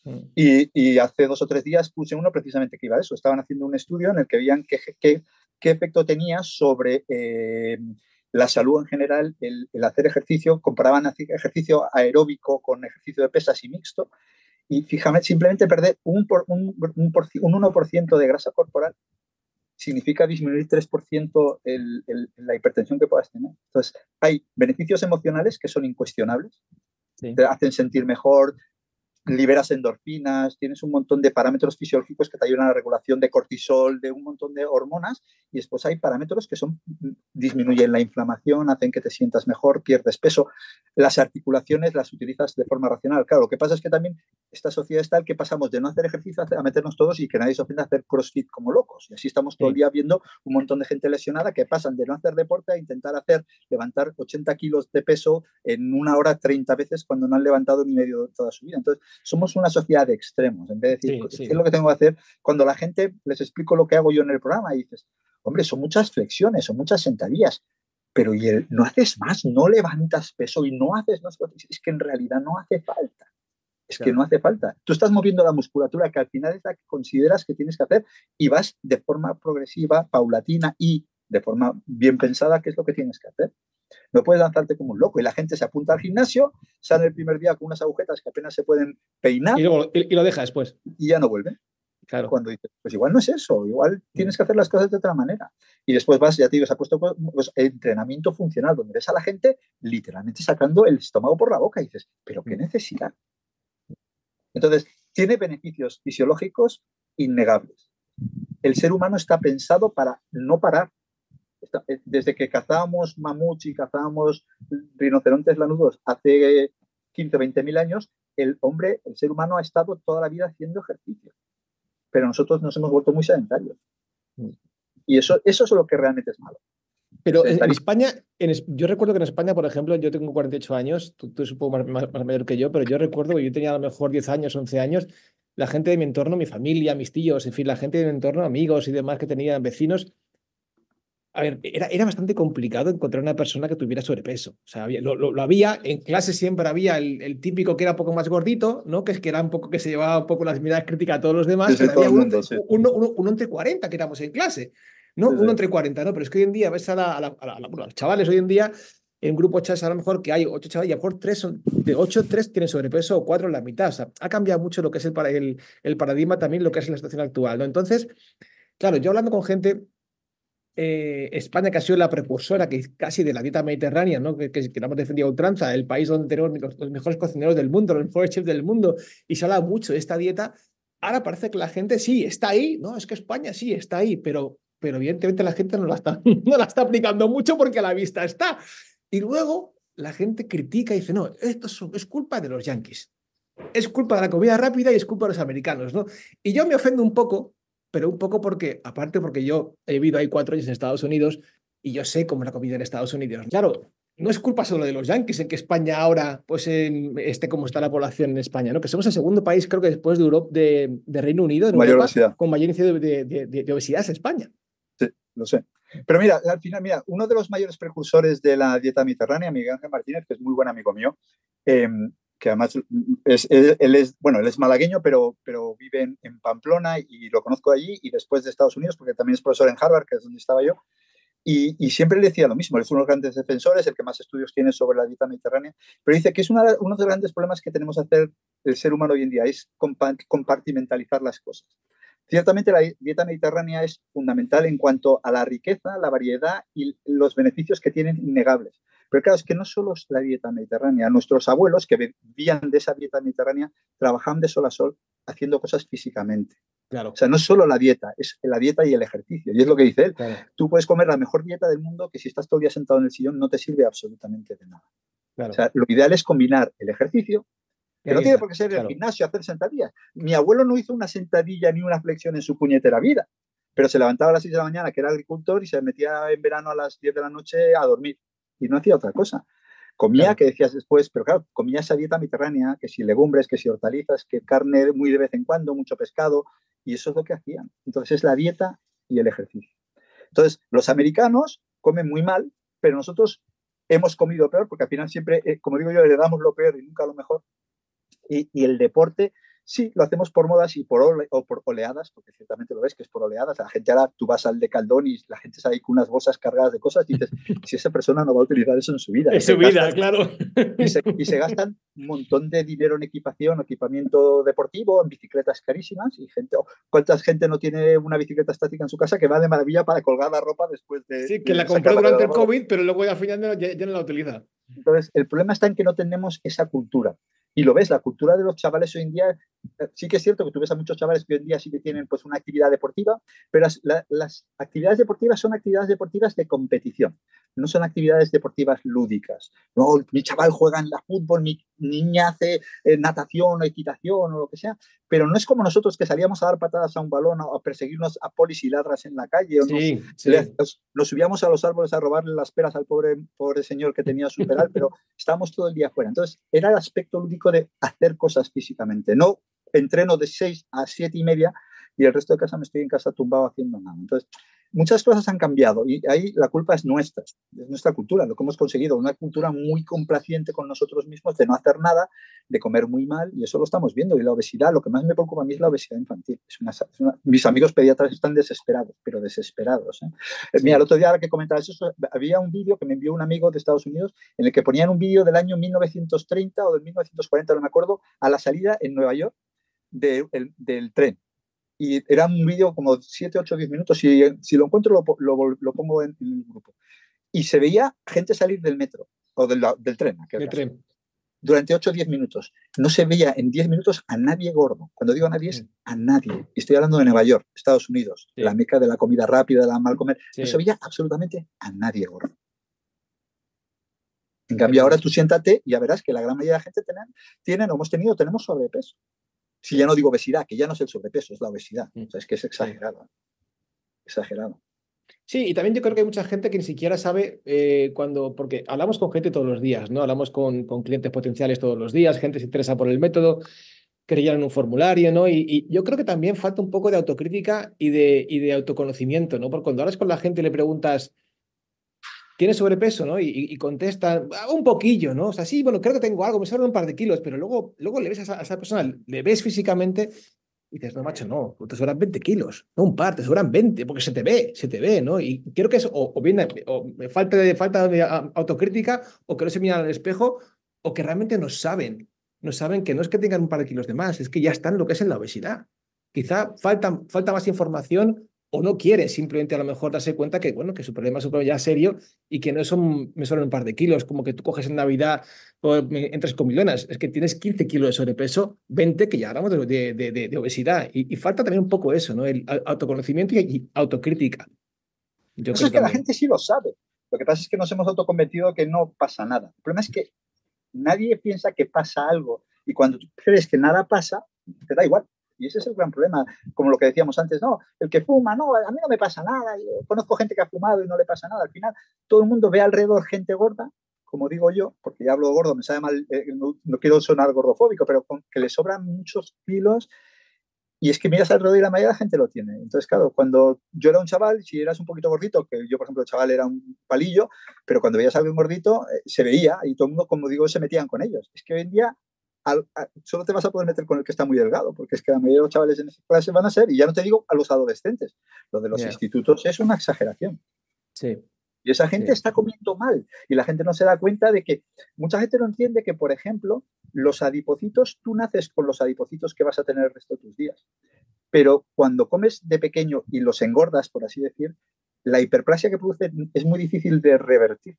Y, y hace dos o tres días puse uno precisamente que iba a eso. Estaban haciendo un estudio en el que veían qué, qué, qué efecto tenía sobre eh, la salud en general el, el hacer ejercicio. Comparaban ejercicio aeróbico con ejercicio de pesas y mixto. Y fíjame, simplemente perder un, por, un, un, por, un uno por ciento de grasa corporal significa disminuir tres por ciento el, el, la hipertensión que puedas tener. Entonces, hay beneficios emocionales que son incuestionables, sí. Te hacen sentir mejor, liberas endorfinas, tienes un montón de parámetros fisiológicos que te ayudan a la regulación de cortisol, de un montón de hormonas, y después hay parámetros que son, disminuyen la inflamación, hacen que te sientas mejor, pierdes peso. Las articulaciones las utilizas de forma racional. Claro, lo que pasa es que también esta sociedad es tal que pasamos de no hacer ejercicio a meternos todos y que nadie se ofenda a hacer crossfit como locos. Y así estamos todo el día viendo un montón de gente lesionada que pasan de no hacer deporte a intentar hacer, levantar ochenta kilos de peso en una hora treinta veces cuando no han levantado ni medio toda su vida. Entonces, somos una sociedad de extremos. En vez de decir, sí, sí. ¿qué es lo que tengo que hacer? Cuando la gente les explico lo que hago yo en el programa y dices, hombre, son muchas flexiones, son muchas sentadillas, pero y el, no haces más, no levantas peso y no haces más. Es que en realidad no hace falta. Es claro. que no hace falta. Tú estás moviendo la musculatura que al final es la que consideras que tienes que hacer y vas de forma progresiva, paulatina y de forma bien pensada qué es lo que tienes que hacer. No puedes lanzarte como un loco. Y la gente se apunta al gimnasio, sale el primer día con unas agujetas que apenas se pueden peinar. Y, luego, y, y lo deja después. Y ya no vuelve. Claro. Cuando dices, pues igual no es eso, igual tienes que hacer las cosas de otra manera. Y después vas, ya te digo, se ha puesto pues, entrenamiento funcional, donde ves a la gente literalmente sacando el estómago por la boca y dices, ¿pero qué necesidad? Entonces, tiene beneficios fisiológicos innegables. El ser humano está pensado para no parar. Desde que cazábamos mamuts y cazábamos rinocerontes lanudos hace quince, veinte mil años, el hombre, el ser humano ha estado toda la vida haciendo ejercicio. Pero nosotros nos hemos vuelto muy sedentarios. Y eso, eso es lo que realmente es malo. Pero en España, en, yo recuerdo que en España, por ejemplo, yo tengo cuarenta y ocho años, tú, tú eres un poco más, más, más mayor que yo, pero yo recuerdo que yo tenía a lo mejor diez años, once años, la gente de mi entorno, mi familia, mis tíos, en fin, la gente de mi entorno, amigos y demás que tenían vecinos, a ver, era, era bastante complicado encontrar una persona que tuviera sobrepeso. O sea, había, lo, lo, lo había, en clase siempre había el, el típico que era un poco más gordito, ¿no? Que es que era un poco que se llevaba un poco las miradas críticas a todos los demás, sí, pero sí, había uno, mundo, sí. uno, uno, uno entre cuarenta que éramos en clase, ¿no? Sí, uno sí. entre cuarenta, ¿no? Pero es que hoy en día ves a, la, a, la, a, la, a, la, bueno, a los chavales hoy en día, en grupo chavales a lo mejor que hay ocho chavales y a lo mejor tres son, de ocho, tres tienen sobrepeso o cuatro en la mitad. O sea, ha cambiado mucho lo que es el, el, el paradigma también, lo que es la situación actual, ¿no? Entonces, claro, yo hablando con gente... Eh, España, que ha sido la precursora que casi de la dieta mediterránea, ¿no? que, que, que la hemos defendido a ultranza, el país donde tenemos los, los mejores cocineros del mundo, los mejores chefs del mundo, y se habla mucho de esta dieta. Ahora parece que la gente sí está ahí, no, es que España sí está ahí, pero, pero evidentemente la gente no la, está, no la está aplicando mucho porque a la vista está. Y luego la gente critica y dice, no, esto es, es culpa de los yanquis, es culpa de la comida rápida y es culpa de los americanos, ¿no? Y yo me ofendo un poco, pero un poco porque, aparte porque yo he vivido ahí cuatro años en Estados Unidos y yo sé cómo es la comida en Estados Unidos. Claro, no es culpa solo de los yanquis en que España ahora pues en, esté como está la población en España, ¿no? Que somos el segundo país, creo que después de Europa, de, de Reino Unido, en mayor Europa, obesidad. Con mayor índice de, de, de, de obesidad es España. Sí, lo sé. Pero mira, al final, mira, uno de los mayores precursores de la dieta mediterránea, Miguel Ángel Martínez, que es muy buen amigo mío, eh, que además es, él, él es, bueno, él es malagueño, pero, pero vive en, en Pamplona y lo conozco allí y después de Estados Unidos, porque también es profesor en Harvard, que es donde estaba yo. Y, y siempre le decía lo mismo, él es uno de los grandes defensores, el que más estudios tiene sobre la dieta mediterránea, pero dice que es una, uno de los grandes problemas que tenemos que hacer el ser humano hoy en día, es compartimentalizar las cosas. Ciertamente la dieta mediterránea es fundamental en cuanto a la riqueza, la variedad y los beneficios que tienen innegables. Pero claro, es que no solo es la dieta mediterránea. Nuestros abuelos que vivían de esa dieta mediterránea trabajaban de sol a sol haciendo cosas físicamente. Claro. O sea, no es solo la dieta, es la dieta y el ejercicio. Y es lo que dice él. Claro. Tú puedes comer la mejor dieta del mundo que si estás todo el día sentado en el sillón no te sirve absolutamente de nada. Claro. O sea, lo ideal es combinar el ejercicio, que no tiene está, por qué ser claro. el gimnasio, hacer sentadillas. Mi abuelo no hizo una sentadilla ni una flexión en su puñetera vida, pero se levantaba a las seis de la mañana, que era agricultor, y se metía en verano a las diez de la noche a dormir. Y no hacía otra cosa. Comía, claro, que decías después, pero claro, comía esa dieta mediterránea, que si legumbres, que si hortalizas, que carne muy de vez en cuando, mucho pescado, y eso es lo que hacían. Entonces es la dieta y el ejercicio. Entonces, los americanos comen muy mal, pero nosotros hemos comido peor, porque al final siempre, eh, como digo yo, heredamos lo peor y nunca lo mejor. Y, y el deporte, sí, lo hacemos por modas y por, ole, o por oleadas, porque ciertamente lo ves que es por oleadas. La gente ahora, tú vas al Decaldón y la gente sale con unas bolsas cargadas de cosas y dices, si esa persona no va a utilizar eso en su vida. En su vida, gastan, claro. Y se, y se gastan un montón de dinero en equipación, equipamiento deportivo, en bicicletas carísimas. Y gente, ¿cuánta gente no tiene una bicicleta estática en su casa que va de maravilla para colgar la ropa después de... Sí, que de la compró durante el COVID, pero luego al final ya, ya no la utiliza. Entonces, el problema está en que no tenemos esa cultura. Y lo ves, la cultura de los chavales hoy en día, sí que es cierto que tú ves a muchos chavales que hoy en día sí que tienen pues una actividad deportiva, pero las, la, las actividades deportivas son actividades deportivas de competición, no son actividades deportivas lúdicas. No, mi chaval juega en la fútbol, mi niña hace eh, natación o equitación o lo que sea, pero no es como nosotros que salíamos a dar patadas a un balón o a perseguirnos a polis y ladras en la calle, o sí, nos, sí. le, nos, nos subíamos a los árboles a robarle las peras al pobre, pobre señor que tenía su peral, pero estábamos todo el día afuera. Entonces, era el aspecto lúdico de hacer cosas físicamente, no entreno de seis a siete y media y el resto de casa me estoy en casa tumbado haciendo nada. Entonces, muchas cosas han cambiado y ahí la culpa es nuestra, es nuestra cultura, lo que hemos conseguido, una cultura muy complaciente con nosotros mismos de no hacer nada, de comer muy mal, y eso lo estamos viendo. Y la obesidad, lo que más me preocupa a mí es la obesidad infantil. Es una, es una, mis amigos pediatras están desesperados, pero desesperados. ¿eh? Sí. Mira, el otro día que comentabas eso, había un vídeo que me envió un amigo de Estados Unidos en el que ponían un vídeo del año mil novecientos treinta o del mil novecientos cuarenta, no me acuerdo, a la salida en Nueva York de, el, del tren. Y era un vídeo como siete, ocho, diez minutos. Si, si lo encuentro, lo, lo, lo pongo en, en el grupo. Y se veía gente salir del metro o del, del tren. El tren. Durante ocho o diez minutos. No se veía en diez minutos a nadie gordo. Cuando digo a nadie, es a nadie. Y estoy hablando de Nueva York, Estados Unidos, sí. La meca de la comida rápida, de la mal comer. Sí. No se veía absolutamente a nadie gordo. En cambio, ahora tú siéntate y ya verás que la gran mayoría de la gente tienen, tienen o hemos tenido, tenemos sobrepeso. Si ya no digo obesidad, que ya no es el sobrepeso, es la obesidad. O sea, es que es exagerado. Exagerado. Sí, y también yo creo que hay mucha gente que ni siquiera sabe eh, cuando, porque hablamos con gente todos los días, ¿no? Hablamos con, con clientes potenciales todos los días, gente se interesa por el método, que rellenan un formulario, ¿no? Y, y yo creo que también falta un poco de autocrítica y de, y de autoconocimiento, ¿no? Porque cuando hablas con la gente y le preguntas, ¿tienes sobrepeso, no? Y, y contestan, un poquillo, ¿no? O sea, sí, bueno, creo que tengo algo, me sobran un par de kilos, pero luego, luego le ves a esa, a esa persona, le ves físicamente y dices, no, macho, no, te sobran veinte kilos, no un par, te sobran veinte, porque se te ve, se te ve, ¿no? Y creo que es o, o bien o falta, de, falta de autocrítica, o que no se miran al espejo, o que realmente no saben, no saben que no es que tengan un par de kilos de más, es que ya están lo que es en la obesidad. Quizá falta, falta más información o no quiere simplemente a lo mejor darse cuenta que, bueno, que su problema es un problema ya serio y que no son, me sobran un par de kilos, como que tú coges en Navidad o entras con millones, es que tienes quince kilos de sobrepeso, veinte que ya hablamos de, de, de, de obesidad y, y falta también un poco eso, ¿no? El autoconocimiento y, y autocrítica. Yo eso es que también. La gente sí lo sabe, lo que pasa es que nos hemos autoconvencido que no pasa nada. El problema es que nadie piensa que pasa algo y cuando tú crees que nada pasa, te da igual. Y ese es el gran problema, como lo que decíamos antes, no, el que fuma, no, a mí no me pasa nada, yo conozco gente que ha fumado y no le pasa nada. Al final, todo el mundo ve alrededor gente gorda, como digo yo, porque ya hablo de gordo, me sabe mal, eh, no, no quiero sonar gordofóbico, pero con, que le sobran muchos kilos y es que miras alrededor y la mayoría de la gente lo tiene. Entonces, claro, cuando yo era un chaval, si eras un poquito gordito, que yo, por ejemplo, el chaval era un palillo, pero cuando veías a alguien gordito, eh, se veía y todo el mundo, como digo, se metían con ellos. Es que hoy en día Al, a, solo te vas a poder meter con el que está muy delgado, porque es que la mayoría de los chavales en esa clase van a ser, y ya no te digo a los adolescentes, lo de los yeah. institutos es una exageración. Sí, Y esa gente Sí. está comiendo mal. Y la gente no se da cuenta de que, mucha gente no entiende que, por ejemplo, los adipocitos, tú naces con los adipocitos que vas a tener el resto de tus días. Pero cuando comes de pequeño y los engordas, por así decir, la hiperplasia que produce es muy difícil de revertir.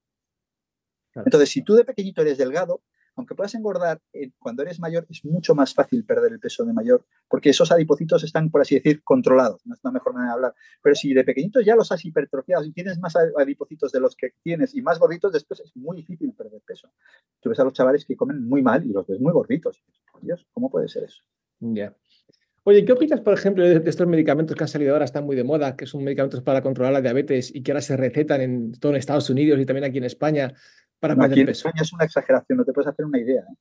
Claro. Entonces, si tú de pequeñito eres delgado, aunque puedas engordar, eh, cuando eres mayor es mucho más fácil perder el peso de mayor, porque esos adipocitos están, por así decir, controlados. No es una mejor manera de hablar. Pero si de pequeñito ya los has hipertrofiado y tienes más adipocitos de los que tienes y más gorditos, después es muy difícil perder peso. Tú ves a los chavales que comen muy mal y los ves muy gorditos. Dios, ¿cómo puede ser eso? Ya. Yeah. Oye, ¿qué opinas, por ejemplo, de estos medicamentos que han salido ahora, están muy de moda, que son medicamentos para controlar la diabetes y que ahora se recetan en todo en Estados Unidos y también aquí en España para Bueno, aquí perder en peso? España es una exageración, no te puedes hacer una idea, ¿eh?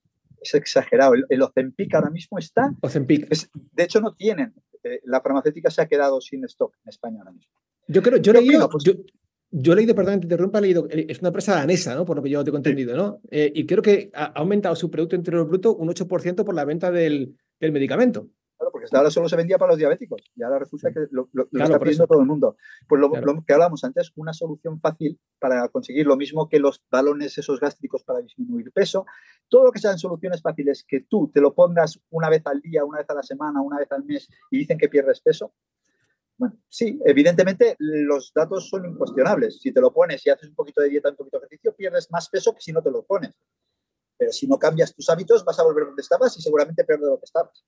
Es exagerado. El, el Ozempic ahora mismo está... Ozempic. Es, de hecho, no tienen. Eh, la farmacéutica se ha quedado sin stock en España ahora mismo. Yo creo, yo he ¿Qué leído... opino? Pues, yo, yo he leído, perdón, te interrumpa, he leído, es una empresa danesa, ¿no? Por lo que yo tengo entendido, ¿no? Eh, y creo que ha aumentado su Producto Interior Bruto un ocho por ciento por la venta del, del medicamento. Claro, porque hasta ahora solo se vendía para los diabéticos y ahora resulta Sí. que lo, lo, lo Claro, está por pidiendo eso. todo el mundo. Pues lo, Claro. lo que hablábamos antes, una solución fácil para conseguir lo mismo que los balones esos gástricos para disminuir peso. Todo lo que sean soluciones fáciles, que tú te lo pongas una vez al día, una vez a la semana, una vez al mes y dicen que pierdes peso. Bueno, sí, evidentemente los datos son incuestionables. Si te lo pones y haces un poquito de dieta, un poquito de ejercicio, pierdes más peso que si no te lo pones. Pero si no cambias tus hábitos, vas a volver donde estabas y seguramente peor de lo que estabas.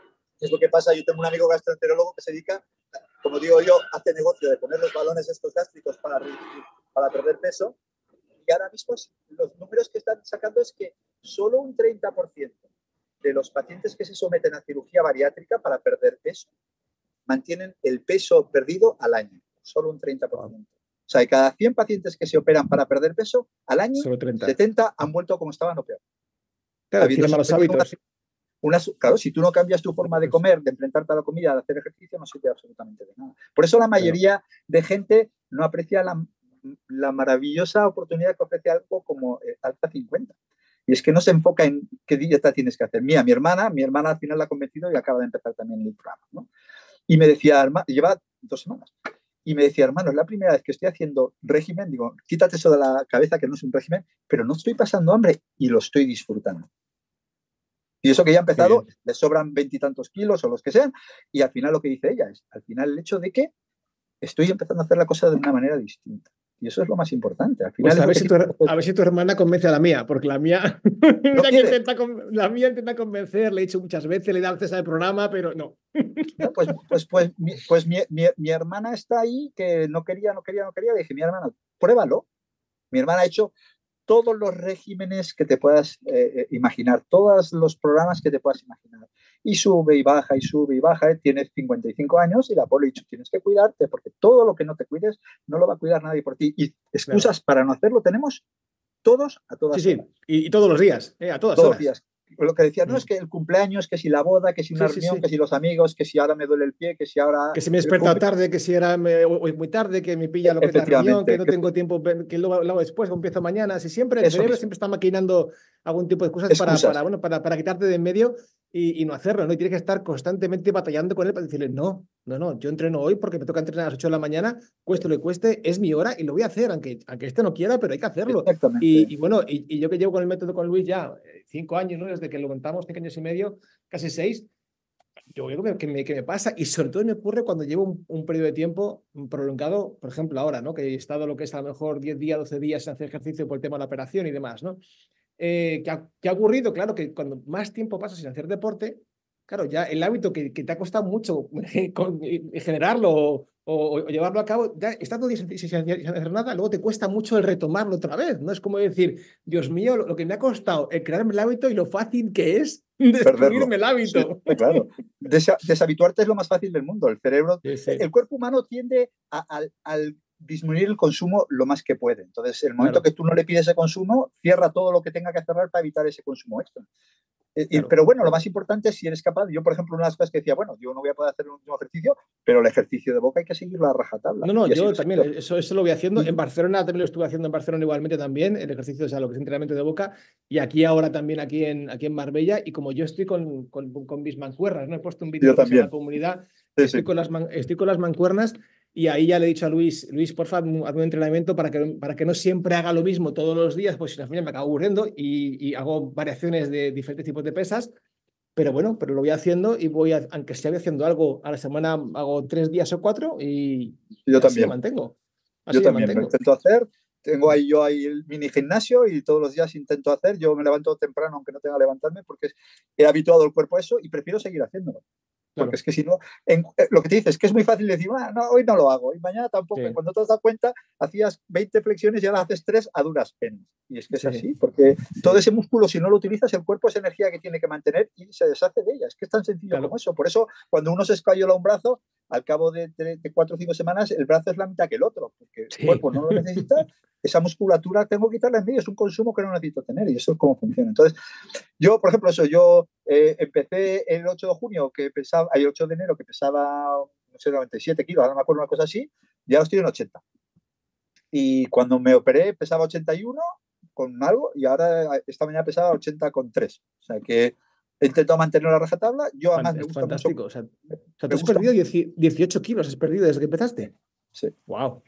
Es lo que pasa. Yo tengo un amigo gastroenterólogo que se dedica, como digo yo, hace negocio de poner los balones estos gástricos para, para perder peso. Y ahora mismo los números que están sacando es que solo un treinta por ciento de los pacientes que se someten a cirugía bariátrica para perder peso mantienen el peso perdido al año. Solo un treinta por ciento. O sea, de cada cien pacientes que se operan para perder peso, al año, Solo treinta. setenta han vuelto como estaban o peor. Claro, tiene malos hábitos. Una, claro, si tú no cambias tu forma de comer, de enfrentarte a la comida, de hacer ejercicio, no sirve absolutamente de nada. Por eso la mayoría claro. de gente no aprecia la, la maravillosa oportunidad que ofrece algo como eh, Alta cincuenta. Y es que no se enfoca en qué dieta tienes que hacer. Mira, mi hermana, mi hermana al final la ha convencido y acaba de empezar también el programa, ¿no? Y me decía, hermano, lleva dos semanas, y me decía, hermano, es la primera vez que estoy haciendo régimen, digo, quítate eso de la cabeza que no es un régimen, pero no estoy pasando hambre y lo estoy disfrutando. Y eso que ya ha empezado, le sobran veintitantos kilos o los que sean, y al final lo que dice ella es, al final el hecho de que estoy empezando a hacer la cosa de una manera distinta. Y eso es lo más importante. Al final pues a, es ver si tu, que... a ver si tu hermana convence a la mía, porque la mía, no la, intenta, la mía intenta convencer, le he dicho muchas veces, le he dado acceso al programa, pero no. no pues pues, pues, mi, pues mi, mi, mi hermana está ahí, que no quería, no quería, no quería. Le dije, mi hermana, pruébalo. Mi hermana ha hecho todos los regímenes que te puedas eh, imaginar, todos los programas que te puedas imaginar. Y sube y baja, y sube y baja. ¿eh? Tienes cincuenta y cinco años y la poli ha dicho, tienes que cuidarte, porque todo lo que no te cuides no lo va a cuidar nadie por ti. Y excusas claro. para no hacerlo tenemos todos a todas sí, horas. Sí, y, y todos los días, eh, a todas todos horas. Los días. Lo que decía, no, es que el cumpleaños, que si la boda, que si una sí, reunión, sí, sí. que si los amigos, que si ahora me duele el pie, que si ahora... Que si me he despertado tarde, que si era me, hoy muy tarde, que me pilla lo que es la reunión, que no que... tengo tiempo, que lo, lo hago después, empiezo mañana. Si siempre el Eso cerebro mismo. siempre está maquinando algún tipo de cosas, excusas. Para, para, bueno, para, para quitarte de en medio y, y no hacerlo, ¿no? Y tienes que estar constantemente batallando con él para decirle, no, no, no, yo entreno hoy porque me toca entrenar a las ocho de la mañana, cueste lo que cueste, es mi hora y lo voy a hacer, aunque, aunque este no quiera, pero hay que hacerlo. Exactamente. Y, y bueno, y, y yo que llevo con el método con Luis ya cinco años, ¿no? Desde que lo montamos, cinco años y medio, casi seis, yo veo que me, que me pasa y sobre todo me ocurre cuando llevo un, un periodo de tiempo prolongado, por ejemplo ahora, ¿no? Que he estado lo que es a lo mejor diez días, doce días sin hacer ejercicio por el tema de la operación y demás, ¿no? Eh, ¿qué, ha, ¿Qué ha ocurrido? Claro que cuando más tiempo pasas sin hacer deporte, claro, ya el hábito que, que te ha costado mucho con, generarlo o, o, o llevarlo a cabo, ya estando sin, sin, sin hacer nada, luego te cuesta mucho el retomarlo otra vez, ¿no? Es como decir, Dios mío, lo, lo que me ha costado el crearme el hábito y lo fácil que es destruirme el hábito. Sí, claro. Desa deshabituarte es lo más fácil del mundo. El cerebro, sí, sí. el cuerpo humano tiende a, a, al disminuir el consumo lo más que puede. Entonces, el momento claro. que tú no le pides ese consumo, cierra todo lo que tenga que cerrar para evitar ese consumo extra. Claro. Pero bueno, lo más importante es si eres capaz. Yo, por ejemplo, una de las cosas que decía, bueno, yo no voy a poder hacer el último ejercicio, pero el ejercicio de boca hay que seguirlo a rajatabla. No, no, yo también, eso, eso lo voy haciendo. En Barcelona también lo estuve haciendo en Barcelona igualmente también, el ejercicio, o sea, lo que es entrenamiento de boca. Y aquí ahora también, aquí en, aquí en Marbella. Y como yo estoy con, con, con mis mancuernas, ¿no? He puesto un vídeo en la comunidad, sí, estoy, sí. Con las man, estoy con las mancuernas. Y ahí ya le he dicho a Luis, Luis, por favor, hazme un entrenamiento para que, para que no siempre haga lo mismo todos los días, pues si al final me acabo aburriendo y, y hago variaciones de diferentes tipos de pesas. Pero bueno, pero lo voy haciendo y voy, a, aunque esté haciendo algo a la semana, hago tres días o cuatro y, Yo y así me también. mantengo. Yo Así me también lo mantengo. intento hacer. Tengo ahí yo ahí el mini gimnasio y todos los días intento hacer. Yo me levanto temprano, aunque no tenga que levantarme, porque he habituado el cuerpo a eso y prefiero seguir haciéndolo. Porque Claro. es que si no, en, lo que te dices es que es muy fácil decir, ah, no, hoy no lo hago, y mañana tampoco. Y Sí, cuando te has dado cuenta, hacías veinte flexiones y ahora haces tres a duras penas. Y es que es sí, así, porque todo sí. ese músculo, si no lo utilizas, el cuerpo es energía que tiene que mantener y se deshace de ella. Es que es tan sencillo como Claro. eso. Por eso, cuando uno se escayola un brazo, al cabo de, de, de cuatro o cinco semanas, el brazo es la mitad que el otro, porque el Sí. cuerpo no lo necesita. Esa musculatura tengo que quitarla en medio, es un consumo que no necesito tener y eso es cómo funciona. Entonces, yo, por ejemplo, eso, yo eh, empecé el ocho de junio, que pesaba, el ocho de enero, que pesaba, no sé, noventa y siete kilos, ahora no me acuerdo, una cosa así, y ahora estoy en ochenta. Y cuando me operé pesaba ochenta y uno con algo y ahora esta mañana pesaba ochenta con tres. O sea que he intentado mantener la rajatabla. Yo además me Es gusta mucho, fantástico. O sea, o sea, me tú has gusta perdido mucho. dieciocho kilos, has perdido desde que empezaste. Sí. Wow.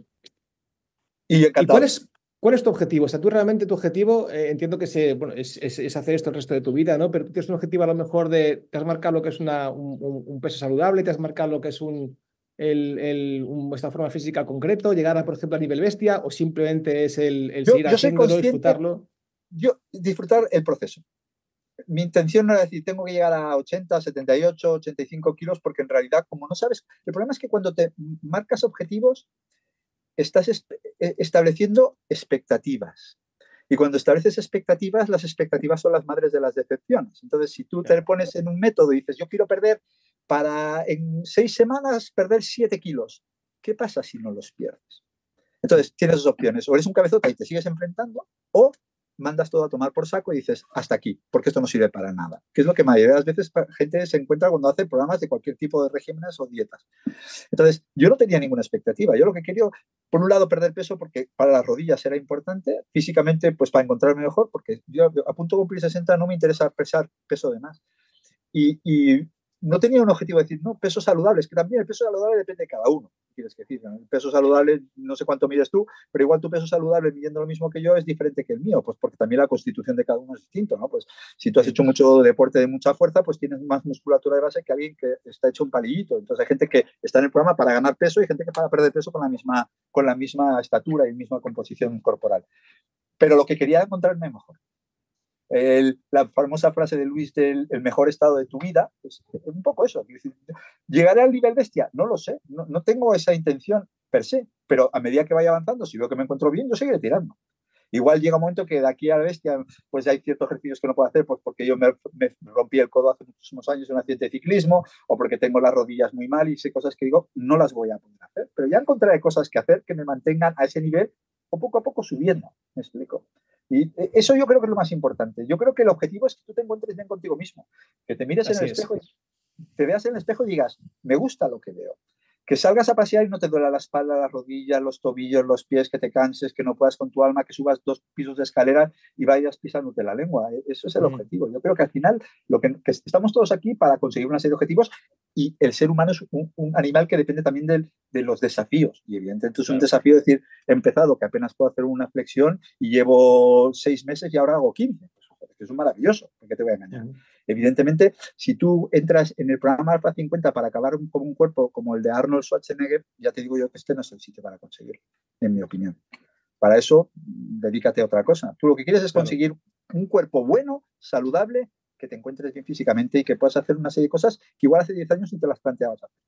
Y ¿Y cuál encantado. es, cuál es tu objetivo? O sea, tú realmente tu objetivo, eh, entiendo que se, bueno, es, es, es, hacer esto el resto de tu vida, ¿no? Pero tú tienes un objetivo a lo mejor de, te has marcado lo que es una, un, un, peso saludable, te has marcado lo que es un, el, el, un, esta forma física concreto, llegar, a, por ejemplo, a nivel bestia, o simplemente es el, el Yo, seguir yo soy haciéndolo, consciente, disfrutarlo. yo disfrutar el proceso. Mi intención no era decir, tengo que llegar a ochenta, setenta y ocho, ochenta y cinco kilos, porque en realidad, como no sabes, el problema es que cuando te marcas objetivos, estás est estableciendo expectativas. Y cuando estableces expectativas, las expectativas son las madres de las decepciones. Entonces, si tú te pones en un método y dices, yo quiero perder para en seis semanas perder siete kilos, ¿qué pasa si no los pierdes? Entonces, tienes dos opciones. O eres un cabezota y te sigues enfrentando, o mandas todo a tomar por saco y dices, hasta aquí, porque esto no sirve para nada. Que es lo que mayoría de las veces gente se encuentra cuando hace programas de cualquier tipo de regímenes o dietas. Entonces, yo no tenía ninguna expectativa. Yo lo que quería, por un lado, perder peso porque para las rodillas era importante, físicamente, pues para encontrarme mejor, porque yo a punto de cumplir sesenta no me interesa pesar peso de más. Y, y no tenía un objetivo de decir, no, pesos saludables, que también el peso saludable depende de cada uno. Quieres decir, ¿no? El peso saludable, no sé cuánto mides tú, pero igual tu peso saludable midiendo lo mismo que yo es diferente que el mío, pues porque también la constitución de cada uno es distinto, ¿no? Pues si tú has Sí. hecho mucho deporte de mucha fuerza, pues tienes más musculatura de base que alguien que está hecho un palillito. Entonces hay gente que está en el programa para ganar peso y gente que para perder peso con la misma, con la misma estatura y misma composición corporal. Pero lo que quería era encontrarme mejor. El, la famosa frase de Luis del el mejor estado de tu vida, pues es un poco eso. ¿Llegaré al nivel bestia? No lo sé, no, no tengo esa intención per se, pero a medida que vaya avanzando, si veo que me encuentro bien, yo seguiré tirando. Igual llega un momento que de aquí a la bestia, pues hay ciertos ejercicios que no puedo hacer, pues porque yo me, me rompí el codo hace muchísimos años en un accidente de ciclismo, o porque tengo las rodillas muy mal y sé cosas que digo, no las voy a poder hacer. Pero ya encontraré cosas que hacer que me mantengan a ese nivel o poco a poco subiendo. ¿Me explico? Y eso yo creo que es lo más importante. Yo creo que el objetivo es que tú te encuentres bien contigo mismo, que te mires en el Así es. espejo y te veas en el espejo y digas, me gusta lo que veo. Que salgas a pasear y no te duela la espalda, las rodillas, los tobillos, los pies, que te canses, que no puedas con tu alma, que subas dos pisos de escalera y vayas pisándote la lengua. Eso es el Mm. objetivo. Yo creo que al final lo que, que estamos todos aquí para conseguir una serie de objetivos y el ser humano es un, un animal que depende también de, de los desafíos. Y evidentemente es un Claro. desafío decir, he empezado que apenas puedo hacer una flexión y llevo seis meses y ahora hago quince. Pues, joder, que es un maravilloso, ¿por qué te voy a engañar? Mm. Evidentemente, si tú entras en el programa Alpha cincuenta para acabar con un cuerpo como el de Arnold Schwarzenegger, ya te digo yo que este no es el sitio para conseguirlo, en mi opinión. Para eso, dedícate a otra cosa. Tú lo que quieres es Claro. conseguir un cuerpo bueno, saludable, que te encuentres bien físicamente y que puedas hacer una serie de cosas que igual hace diez años ni te las planteabas hacer.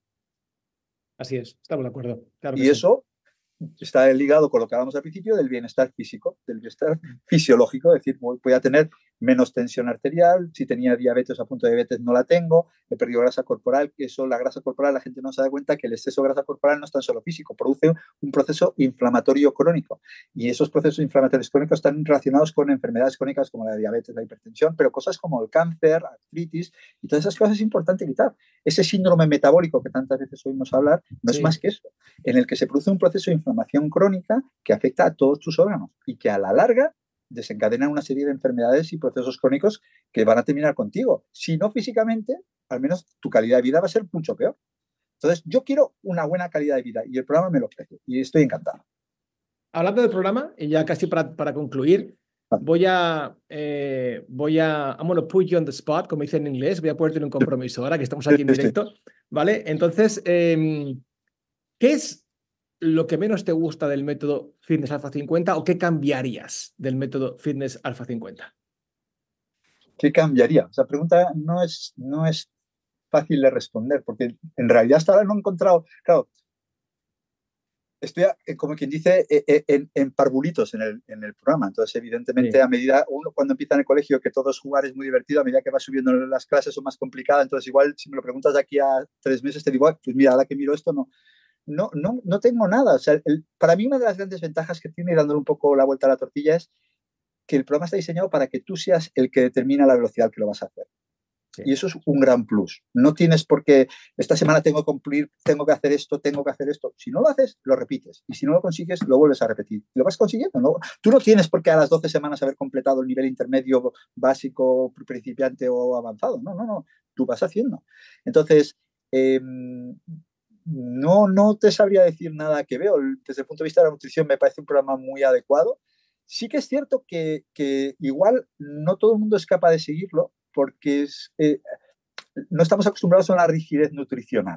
Así es, estamos de acuerdo. Claro que y sí. eso está ligado con lo que hablamos al principio del bienestar físico, del bienestar fisiológico, es decir, voy a tener menos tensión arterial, si tenía diabetes a punto de diabetes no la tengo, he perdido grasa corporal, que eso, la grasa corporal, la gente no se da cuenta que el exceso de grasa corporal no es tan solo físico, produce un proceso inflamatorio crónico y esos procesos inflamatorios crónicos están relacionados con enfermedades crónicas como la diabetes, la hipertensión, pero cosas como el cáncer, artritis y todas esas cosas es importante quitar. Ese síndrome metabólico que tantas veces oímos hablar no sí. es más que eso, en el que se produce un proceso de inflamación crónica que afecta a todos tus órganos y que a la larga desencadenan una serie de enfermedades y procesos crónicos que van a terminar contigo. Si no físicamente, al menos tu calidad de vida va a ser mucho peor. Entonces, yo quiero una buena calidad de vida y el programa me lo ofrece y estoy encantado. Hablando del programa, y ya casi para, para concluir, voy a, eh, voy a, I'm gonna put you on the spot, como dicen en inglés, voy a ponerte en un compromiso ahora que estamos aquí en directo, ¿vale? Entonces, eh, ¿qué es lo que menos te gusta del método Fitness Alpha cincuenta o qué cambiarías del método Fitness Alpha cincuenta? ¿Qué cambiaría? Esa pregunta no es, no es fácil de responder, porque en realidad hasta ahora no he encontrado, claro, estoy, como quien dice, en, en parvulitos en el, en el programa. Entonces, evidentemente, sí. a medida, uno cuando empieza en el colegio, que todo es jugar, es muy divertido, a medida que va subiendo las clases son más complicadas. Entonces, igual, si me lo preguntas de aquí a tres meses, te digo, pues mira, ahora que miro esto, no, no, no, no tengo nada. O sea, el, para mí, una de las grandes ventajas que tiene, dándole un poco la vuelta a la tortilla, es que el programa está diseñado para que tú seas el que determina la velocidad que lo vas a hacer. Sí. Y eso es un gran plus. No tienes por qué, esta semana tengo que cumplir, tengo que hacer esto, tengo que hacer esto. Si no lo haces, lo repites. Y si no lo consigues, lo vuelves a repetir. Lo vas consiguiendo, ¿no? Tú no tienes por qué a las doce semanas haber completado el nivel intermedio, básico, principiante o avanzado. No, no, no. Tú vas haciendo. Entonces, eh, no, no te sabría decir nada que veo. Desde el punto de vista de la nutrición me parece un programa muy adecuado. Sí que es cierto que, que igual no todo el mundo es capaz de seguirlo porque es, eh, no estamos acostumbrados a la rigidez nutricional.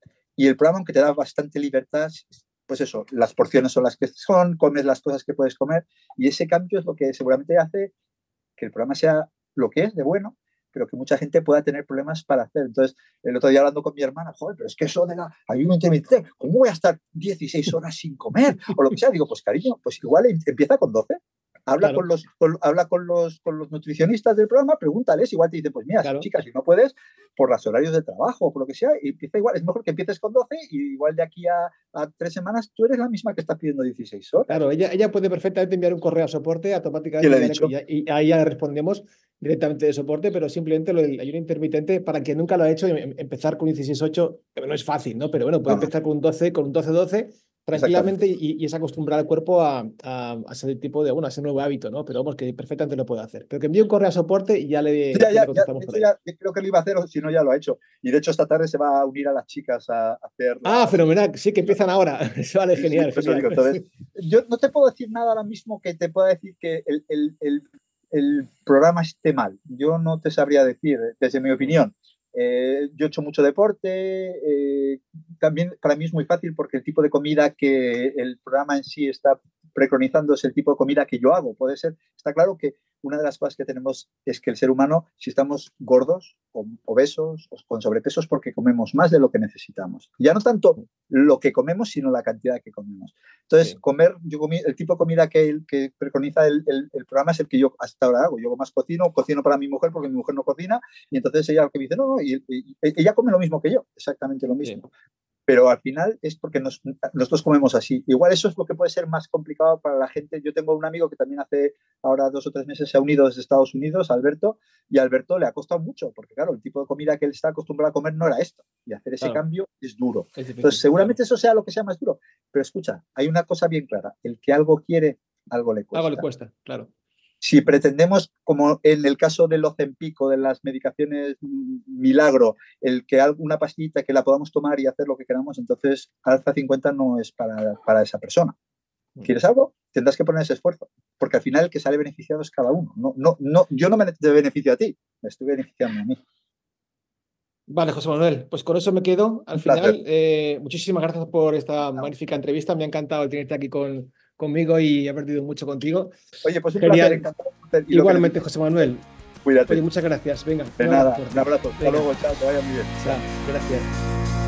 Y el programa, aunque te da bastante libertad, pues eso, las porciones son las que son, comes las cosas que puedes comer y ese cambio es lo que seguramente hace que el programa sea lo que es de bueno, pero que mucha gente pueda tener problemas para hacer. Entonces, el otro día hablando con mi hermana, joder, pero es que eso de la ayuno intermitente, ¿cómo voy a estar dieciséis horas sin comer? O lo que sea. Digo, pues cariño, pues igual empieza con doce. Habla, claro. con, los, con, habla con, los, con los nutricionistas del programa, pregúntales, igual te dicen, pues mira, claro. chicas, si no puedes, por los horarios de trabajo o por lo que sea, y empieza igual, es mejor que empieces con doce y igual de aquí a, a tres semanas tú eres la misma que está pidiendo dieciséis horas. Claro, ella, ella puede perfectamente enviar un correo a soporte automáticamente le dicho? y, y ahí ya le respondemos directamente de soporte, pero simplemente lo del ayuno intermitente, para quien nunca lo ha hecho, empezar con dieciséis ocho, no es fácil, ¿no? Pero bueno, puede no. empezar con un doce, con un doce doce, tranquilamente y, y es acostumbrar al cuerpo a, a, a ese tipo de, bueno, a ese nuevo hábito, ¿no? Pero vamos, que perfectamente lo puede hacer. Pero que envíe un correo a soporte y ya le, sí, ya, ya ya, le contestamos ya, por ahí. Ya, creo que lo iba a hacer, si no ya lo ha hecho. Y de hecho esta tarde se va a unir a las chicas a, a hacer... Ah, la... fenomenal, sí, que empiezan ahora. Vale, sí, genial, sí, genial. Digo. Entonces, yo no te puedo decir nada ahora mismo que te pueda decir que el, el, el, el programa esté mal. Yo no te sabría decir, desde mi opinión. Eh, yo he hecho mucho deporte, eh, también para mí es muy fácil porque el tipo de comida que el programa en sí está preconizando es el tipo de comida que yo hago. Puede ser, está claro que una de las cosas que tenemos es que el ser humano, si estamos gordos, o obesos, o con sobrepeso, es porque comemos más de lo que necesitamos. Ya no tanto lo que comemos, sino la cantidad que comemos. Entonces, sí. comer, yo comí, el tipo de comida que, el, que preconiza el, el, el programa es el que yo hasta ahora hago. Yo más cocino, cocino para mi mujer porque mi mujer no cocina, y entonces ella lo que me dice, no, no, y, y, ella come lo mismo que yo, exactamente lo mismo. Sí. Pero al final es porque nos, nosotros comemos así. Igual eso es lo que puede ser más complicado para la gente. Yo tengo un amigo que también hace ahora dos o tres meses se ha unido desde Estados Unidos, Alberto, y a Alberto le ha costado mucho, porque claro, el tipo de comida que él está acostumbrado a comer no era esto, y hacer ese claro. cambio es duro. Es difícil, Entonces seguramente claro. eso sea lo que sea más duro. Pero escucha, hay una cosa bien clara, el que algo quiere, algo le cuesta. Algo le cuesta, claro. Si pretendemos, como en el caso del Ozempic o de las medicaciones milagro, el que alguna pastillita que la podamos tomar y hacer lo que queramos, entonces Alpha cincuenta no es para, para esa persona. ¿Quieres algo? Tendrás que poner ese esfuerzo, porque al final el que sale beneficiado es cada uno. No, no, no, yo no me beneficio a ti, me estoy beneficiando a mí. Vale, José Manuel, pues con eso me quedo. Al Un final, eh, muchísimas gracias por esta no. magnífica entrevista. Me ha encantado tenerte aquí con, conmigo y he aprendido mucho contigo. Oye, pues un Genial. placer, encantado. Y Igualmente, José Manuel. Cuídate. Oye, muchas gracias. Venga. De nada, un abrazo. Hasta luego, chao, que vaya muy bien. Chao, gracias.